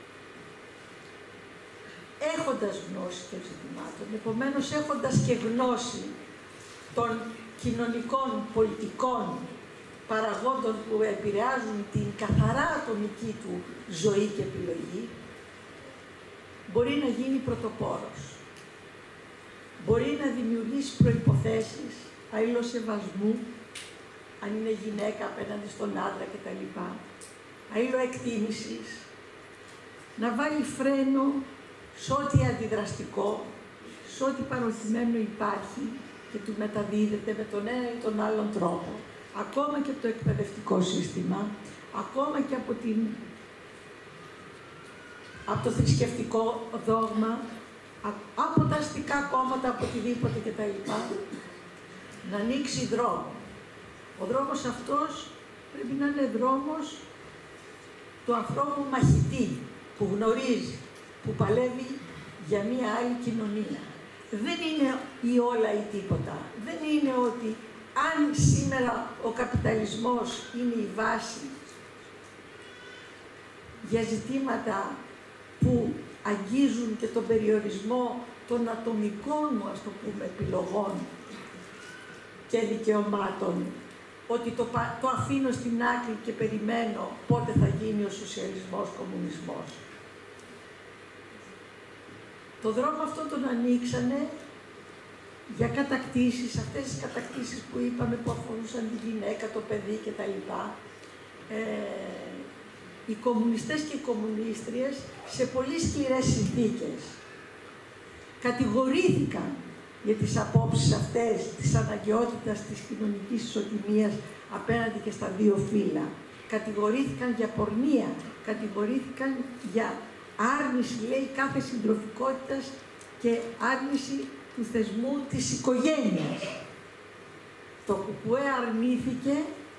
έχοντας γνώση των ζητημάτων, επομένως έχοντας και γνώση των κοινωνικών, πολιτικών παραγόντων που επηρεάζουν την καθαρά ατομική του ζωή και επιλογή, μπορεί να γίνει πρωτοπόρος. Μπορεί να δημιουργήσει προϋποθέσεις αλληλοσεβασμού, αν είναι γυναίκα απέναντι στον άντρα κτλ. Αλληλοεκτίμησης, να βάλει φρένο σε ό,τι αντιδραστικό, σε ό,τι παροχημένο υπάρχει και του μεταδίδεται με τον ένα ή τον άλλον τρόπο, ακόμα και από το εκπαιδευτικό σύστημα, ακόμα και από το θρησκευτικό δόγμα, από τα αστικά κόμματα, από οτιδήποτε κτλ. Να ανοίξει δρόμο. Ο δρόμος αυτός πρέπει να είναι δρόμος του ανθρώπου μαχητή, που γνωρίζει, που παλεύει για μία άλλη κοινωνία. Δεν είναι ή όλα ή τίποτα. Δεν είναι ότι αν σήμερα ο καπιταλισμός είναι η βάση για ζητήματα που αγγίζουν και τον περιορισμό των ατομικών μου, ας το πούμε, επιλογών και δικαιωμάτων, ότι το αφήνω στην άκρη και περιμένω πότε θα γίνει ο σοσιαλισμός, κομμουνισμός. Το δρόμο αυτό τον ανοίξανε για κατακτήσεις, αυτές τις κατακτήσεις που είπαμε που αφορούσαν τη γυναίκα, το παιδί κτλ. Οι κομμουνιστές και οι κομμουνίστριες σε πολύ σκληρές συνθήκες κατηγορήθηκαν για τις απόψεις αυτές της αναγκαιότητας της κοινωνικής ισοτιμίας απέναντι και στα δύο φύλλα. Κατηγορήθηκαν για πορνεία, κατηγορήθηκαν για άρνηση, λέει, κάθε συντροφικότητας και άρνηση του θεσμού της οικογένειας. Το ΚΚΕ αρνήθηκε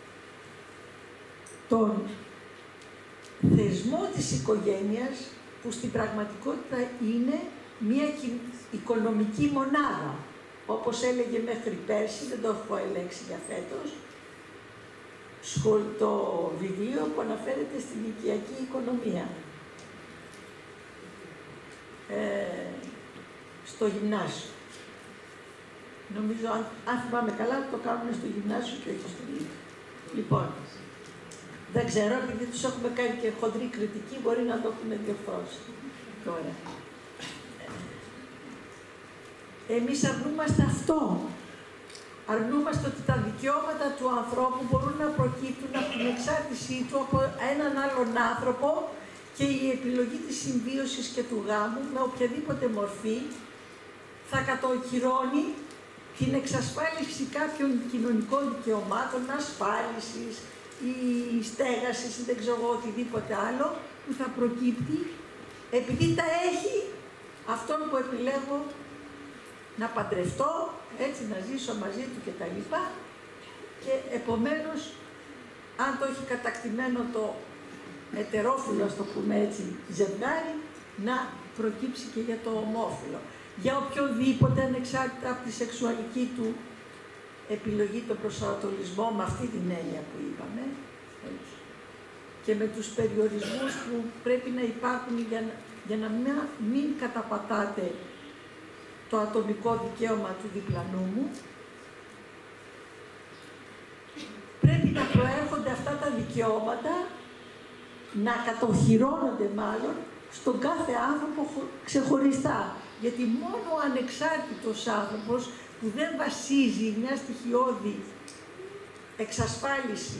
τον θεσμό της οικογένειας, που στην πραγματικότητα είναι μια οικονομική μονάδα. Όπως έλεγε μέχρι πέρσι, δεν το έχω ελέγξει για φέτος, το βιβλίο που αναφέρεται στην οικιακή οικονομία. Στο γυμνάσιο. Νομίζω, αν θυμάμαι καλά, το κάνουμε στο γυμνάσιο και όχι στο λύκειο. Λοιπόν, δεν ξέρω, επειδή τους έχουμε κάνει και χοντρή κριτική, μπορεί να το έχουμε διορθώσει τώρα. Εμείς αρνούμαστε αυτό, Αρνούμαστε ότι τα δικαιώματα του ανθρώπου μπορούν να προκύπτουν από την εξάρτησή του από έναν άλλον άνθρωπο και η επιλογή της συμβίωσης και του γάμου με οποιαδήποτε μορφή θα κατοχυρώνει την εξασφάλιση κάποιων κοινωνικών δικαιωμάτων, ασφάλισης ή στέγασης ή δεν ξέρω οτιδήποτε άλλο που θα προκύπτει επειδή τα έχει αυτόν που επιλέγω να παντρευτώ, έτσι να ζήσω μαζί του κτλ. Και επομένως, αν το έχει κατακτημένο το ετερόφιλο, ας το πούμε έτσι, ζευγάρι, να προκύψει και για το ομόφιλο. Για οποιονδήποτε, ανεξάρτητα από τη σεξουαλική του επιλογή, τον προσανατολισμό, με αυτή την έννοια που είπαμε, έτσι. Και με τους περιορισμούς που πρέπει να υπάρχουν για να μην καταπατάτε το ατομικό δικαίωμα του διπλανού μου, πρέπει να προέρχονται αυτά τα δικαιώματα, να κατοχυρώνονται μάλλον, στον κάθε άνθρωπο ξεχωριστά. Γιατί μόνο ο ανεξάρτητος άνθρωπος που δεν βασίζει μια στοιχειώδη εξασφάλιση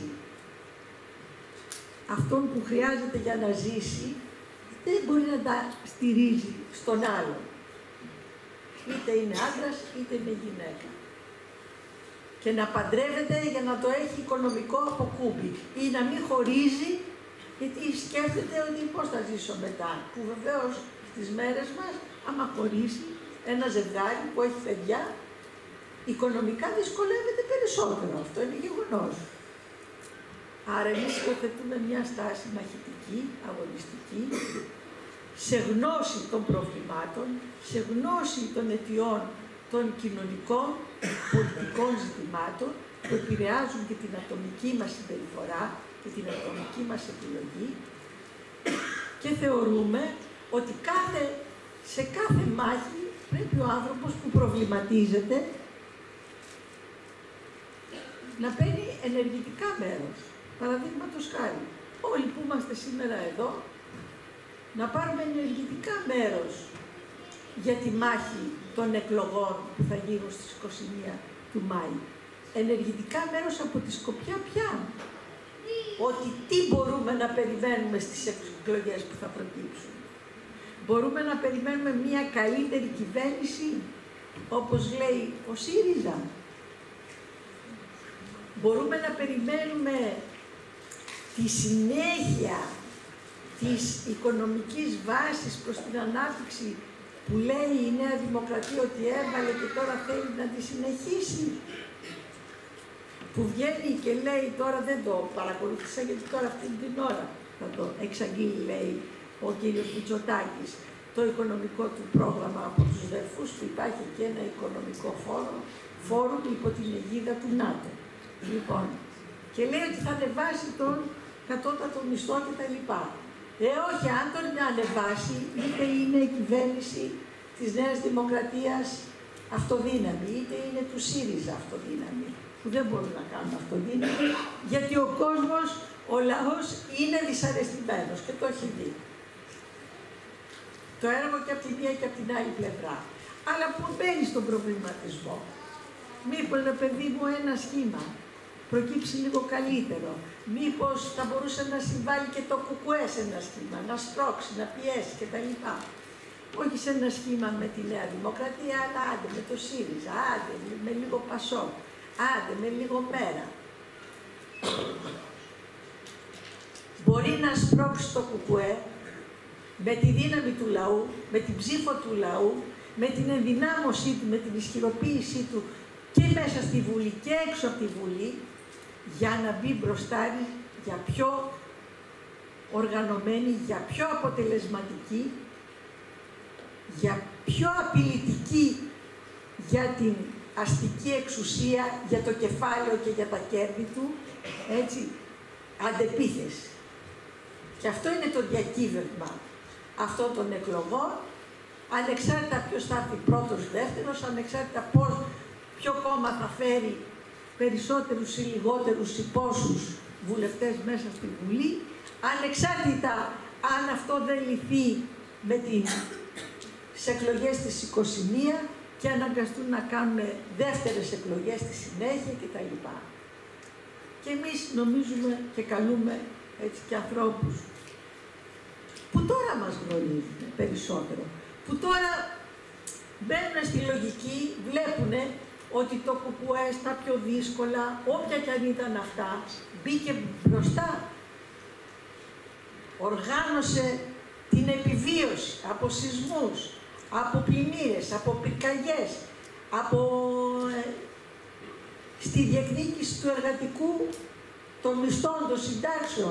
αυτών που χρειάζεται για να ζήσει, δεν μπορεί να τα στηρίζει στον άλλον. Είτε είναι άντρας, είτε είναι γυναίκα. Και να παντρεύεται για να το έχει οικονομικό αποκούμπι ή να μην χωρίζει, γιατί σκέφτεται ότι πώς θα ζήσω μετά. Που βεβαίως στις μέρες μας, άμα χωρίσει ένα ζευγάρι που έχει παιδιά, οικονομικά δυσκολεύεται περισσότερο. Αυτό είναι γεγονός. Άρα εμείς υιοθετούμε μια στάση μαχητική, αγωνιστική, σε γνώση των προβλημάτων, σε γνώση των αιτιών των κοινωνικών, πολιτικών ζητημάτων που επηρεάζουν και την ατομική μας συμπεριφορά και την ατομική μας επιλογή και θεωρούμε ότι σε κάθε μάχη πρέπει ο άνθρωπος που προβληματίζεται να παίρνει ενεργητικά μέρος. Παραδείγματος χάρη, όλοι που είμαστε σήμερα εδώ, να πάρουμε ενεργητικά μέρος για τη μάχη των εκλογών που θα γίνουν στις 21 του Μάη. Ενεργητικά μέρος από τη σκοπιά πια. Ότι τι μπορούμε να περιμένουμε στις εκλογές που θα προκύψουν. Μπορούμε να περιμένουμε μια καλύτερη κυβέρνηση, όπως λέει ο ΣΥΡΙΖΑ. Μπορούμε να περιμένουμε τη συνέχεια της οικονομικής βάσης προς την ανάπτυξη που λέει η Νέα Δημοκρατία ότι έβαλε και τώρα θέλει να τη συνεχίσει. Που βγαίνει και λέει, τώρα δεν το παρακολούθησα γιατί τώρα αυτή την ώρα θα το εξαγγείλει, λέει ο κύριος Μητσοτάκης, το οικονομικό του πρόγραμμα από τους δερφούς που υπάρχει και ένα οικονομικό φόρουμ υπό την αιγίδα του ΝΑΤΟ. Λοιπόν, και λέει ότι θα ανεβάσει τον κατώτατο μισθό κτλ. Όχι, αν τον ανεβάσει, είτε είναι η κυβέρνηση της Νέας Δημοκρατίας αυτοδύναμη, είτε είναι του ΣΥΡΙΖΑ αυτοδύναμη, που δεν μπορούν να κάνουν αυτοδύναμη, γιατί ο κόσμος, ο λαός είναι δυσαρεστημένος και το έχει δει. Το έργο και από τη μία και από την άλλη πλευρά. Αλλά που μπαίνει στον προβληματισμό. Μήπως, ρε παιδί μου, ένα σχήμα προκύψει λίγο καλύτερο. Μήπως θα μπορούσε να συμβάλλει και το ΚΚΕ σε ένα σχήμα, να σπρώξει, να πιέσει κτλ. Όχι σε ένα σχήμα με τη Νέα Δημοκρατία, αλλά άντε με το ΣΥΡΙΖΑ, άντε με λίγο ΠΑΣΟΚ, άντε με λίγο ΜΕΡΑ. Μπορεί να σπρώξει το ΚΚΕ με τη δύναμη του λαού, με την ψήφο του λαού, με την ενδυνάμωσή του, με την ισχυροποίησή του και μέσα στη Βουλή και έξω από τη Βουλή, για να μπει μπροστά για πιο οργανωμένη, για πιο αποτελεσματική, για πιο απειλητική για την αστική εξουσία, για το κεφάλαιο και για τα κέρδη του, έτσι, αντεπίθεση. Και αυτό είναι το διακύβευμα αυτών των εκλογών, ανεξάρτητα ποιος θα έρθει πρώτος, δεύτερος, ανεξάρτητα ποιο κόμμα θα φέρει περισσότερους ή λιγότερους ή πόσους βουλευτές μέσα στη Βουλή, ανεξάρτητα αν αυτό δεν λυθεί με τις εκλογές της 21, και αναγκαστούν να κάνουν δεύτερες εκλογές στη συνέχεια κτλ. Και εμείς νομίζουμε και καλούμε έτσι και ανθρώπους που τώρα μας γνωρίζουν περισσότερο, που τώρα μπαίνουν στη λογική, βλέπουν ότι το ΚΚΕ στα πιο δύσκολα, όποια κι αν ήταν αυτά, μπήκε μπροστά. Οργάνωσε την επιβίωση από σεισμούς, από πλημμύρες, από πυρκαγιές, στη διεκδίκηση του εργατικού, των μισθών, των συντάξεων,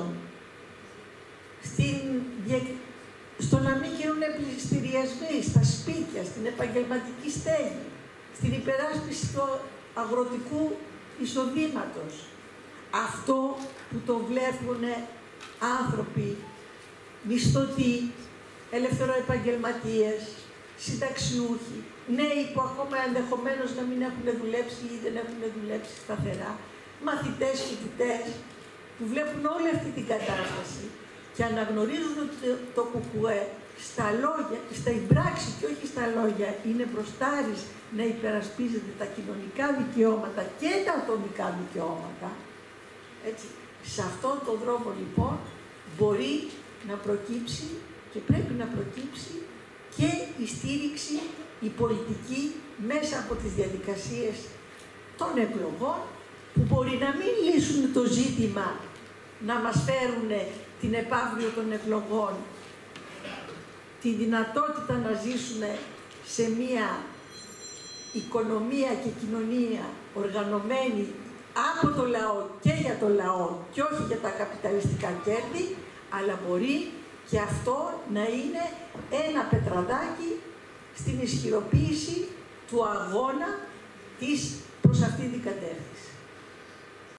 στο να μην γίνουν πληστηριασμοί στα σπίτια, στην επαγγελματική στέγη, στην υπεράσπιση του αγροτικού εισοδήματος. Αυτό που το βλέπουν άνθρωποι, μισθωτοί, ελευθεροεπαγγελματίες, συνταξιούχοι, νέοι που ακόμα ενδεχομένως να μην έχουν δουλέψει ή δεν έχουν δουλέψει σταθερά, μαθητές, φοιτητές, που βλέπουν όλη αυτή την κατάσταση και αναγνωρίζουν ότι το ΚΚΕ στα λόγια, στην πράξη και όχι στα λόγια, είναι μπροστάρις να υπερασπίζεται τα κοινωνικά δικαιώματα και τα ατομικά δικαιώματα. Έτσι, σε αυτόν τον δρόμο λοιπόν μπορεί να προκύψει και πρέπει να προκύψει και η στήριξη, η πολιτική μέσα από τις διαδικασίες των εκλογών, που μπορεί να μην λύσουν το ζήτημα να μας φέρουν την επαύριο των εκλογών, τη δυνατότητα να ζήσουμε σε μία οικονομία και κοινωνία οργανωμένη από το λαό και για το λαό και όχι για τα καπιταλιστικά κέρδη, αλλά μπορεί και αυτό να είναι ένα πετραδάκι στην ισχυροποίηση του αγώνα προς αυτή την κατεύθυνση.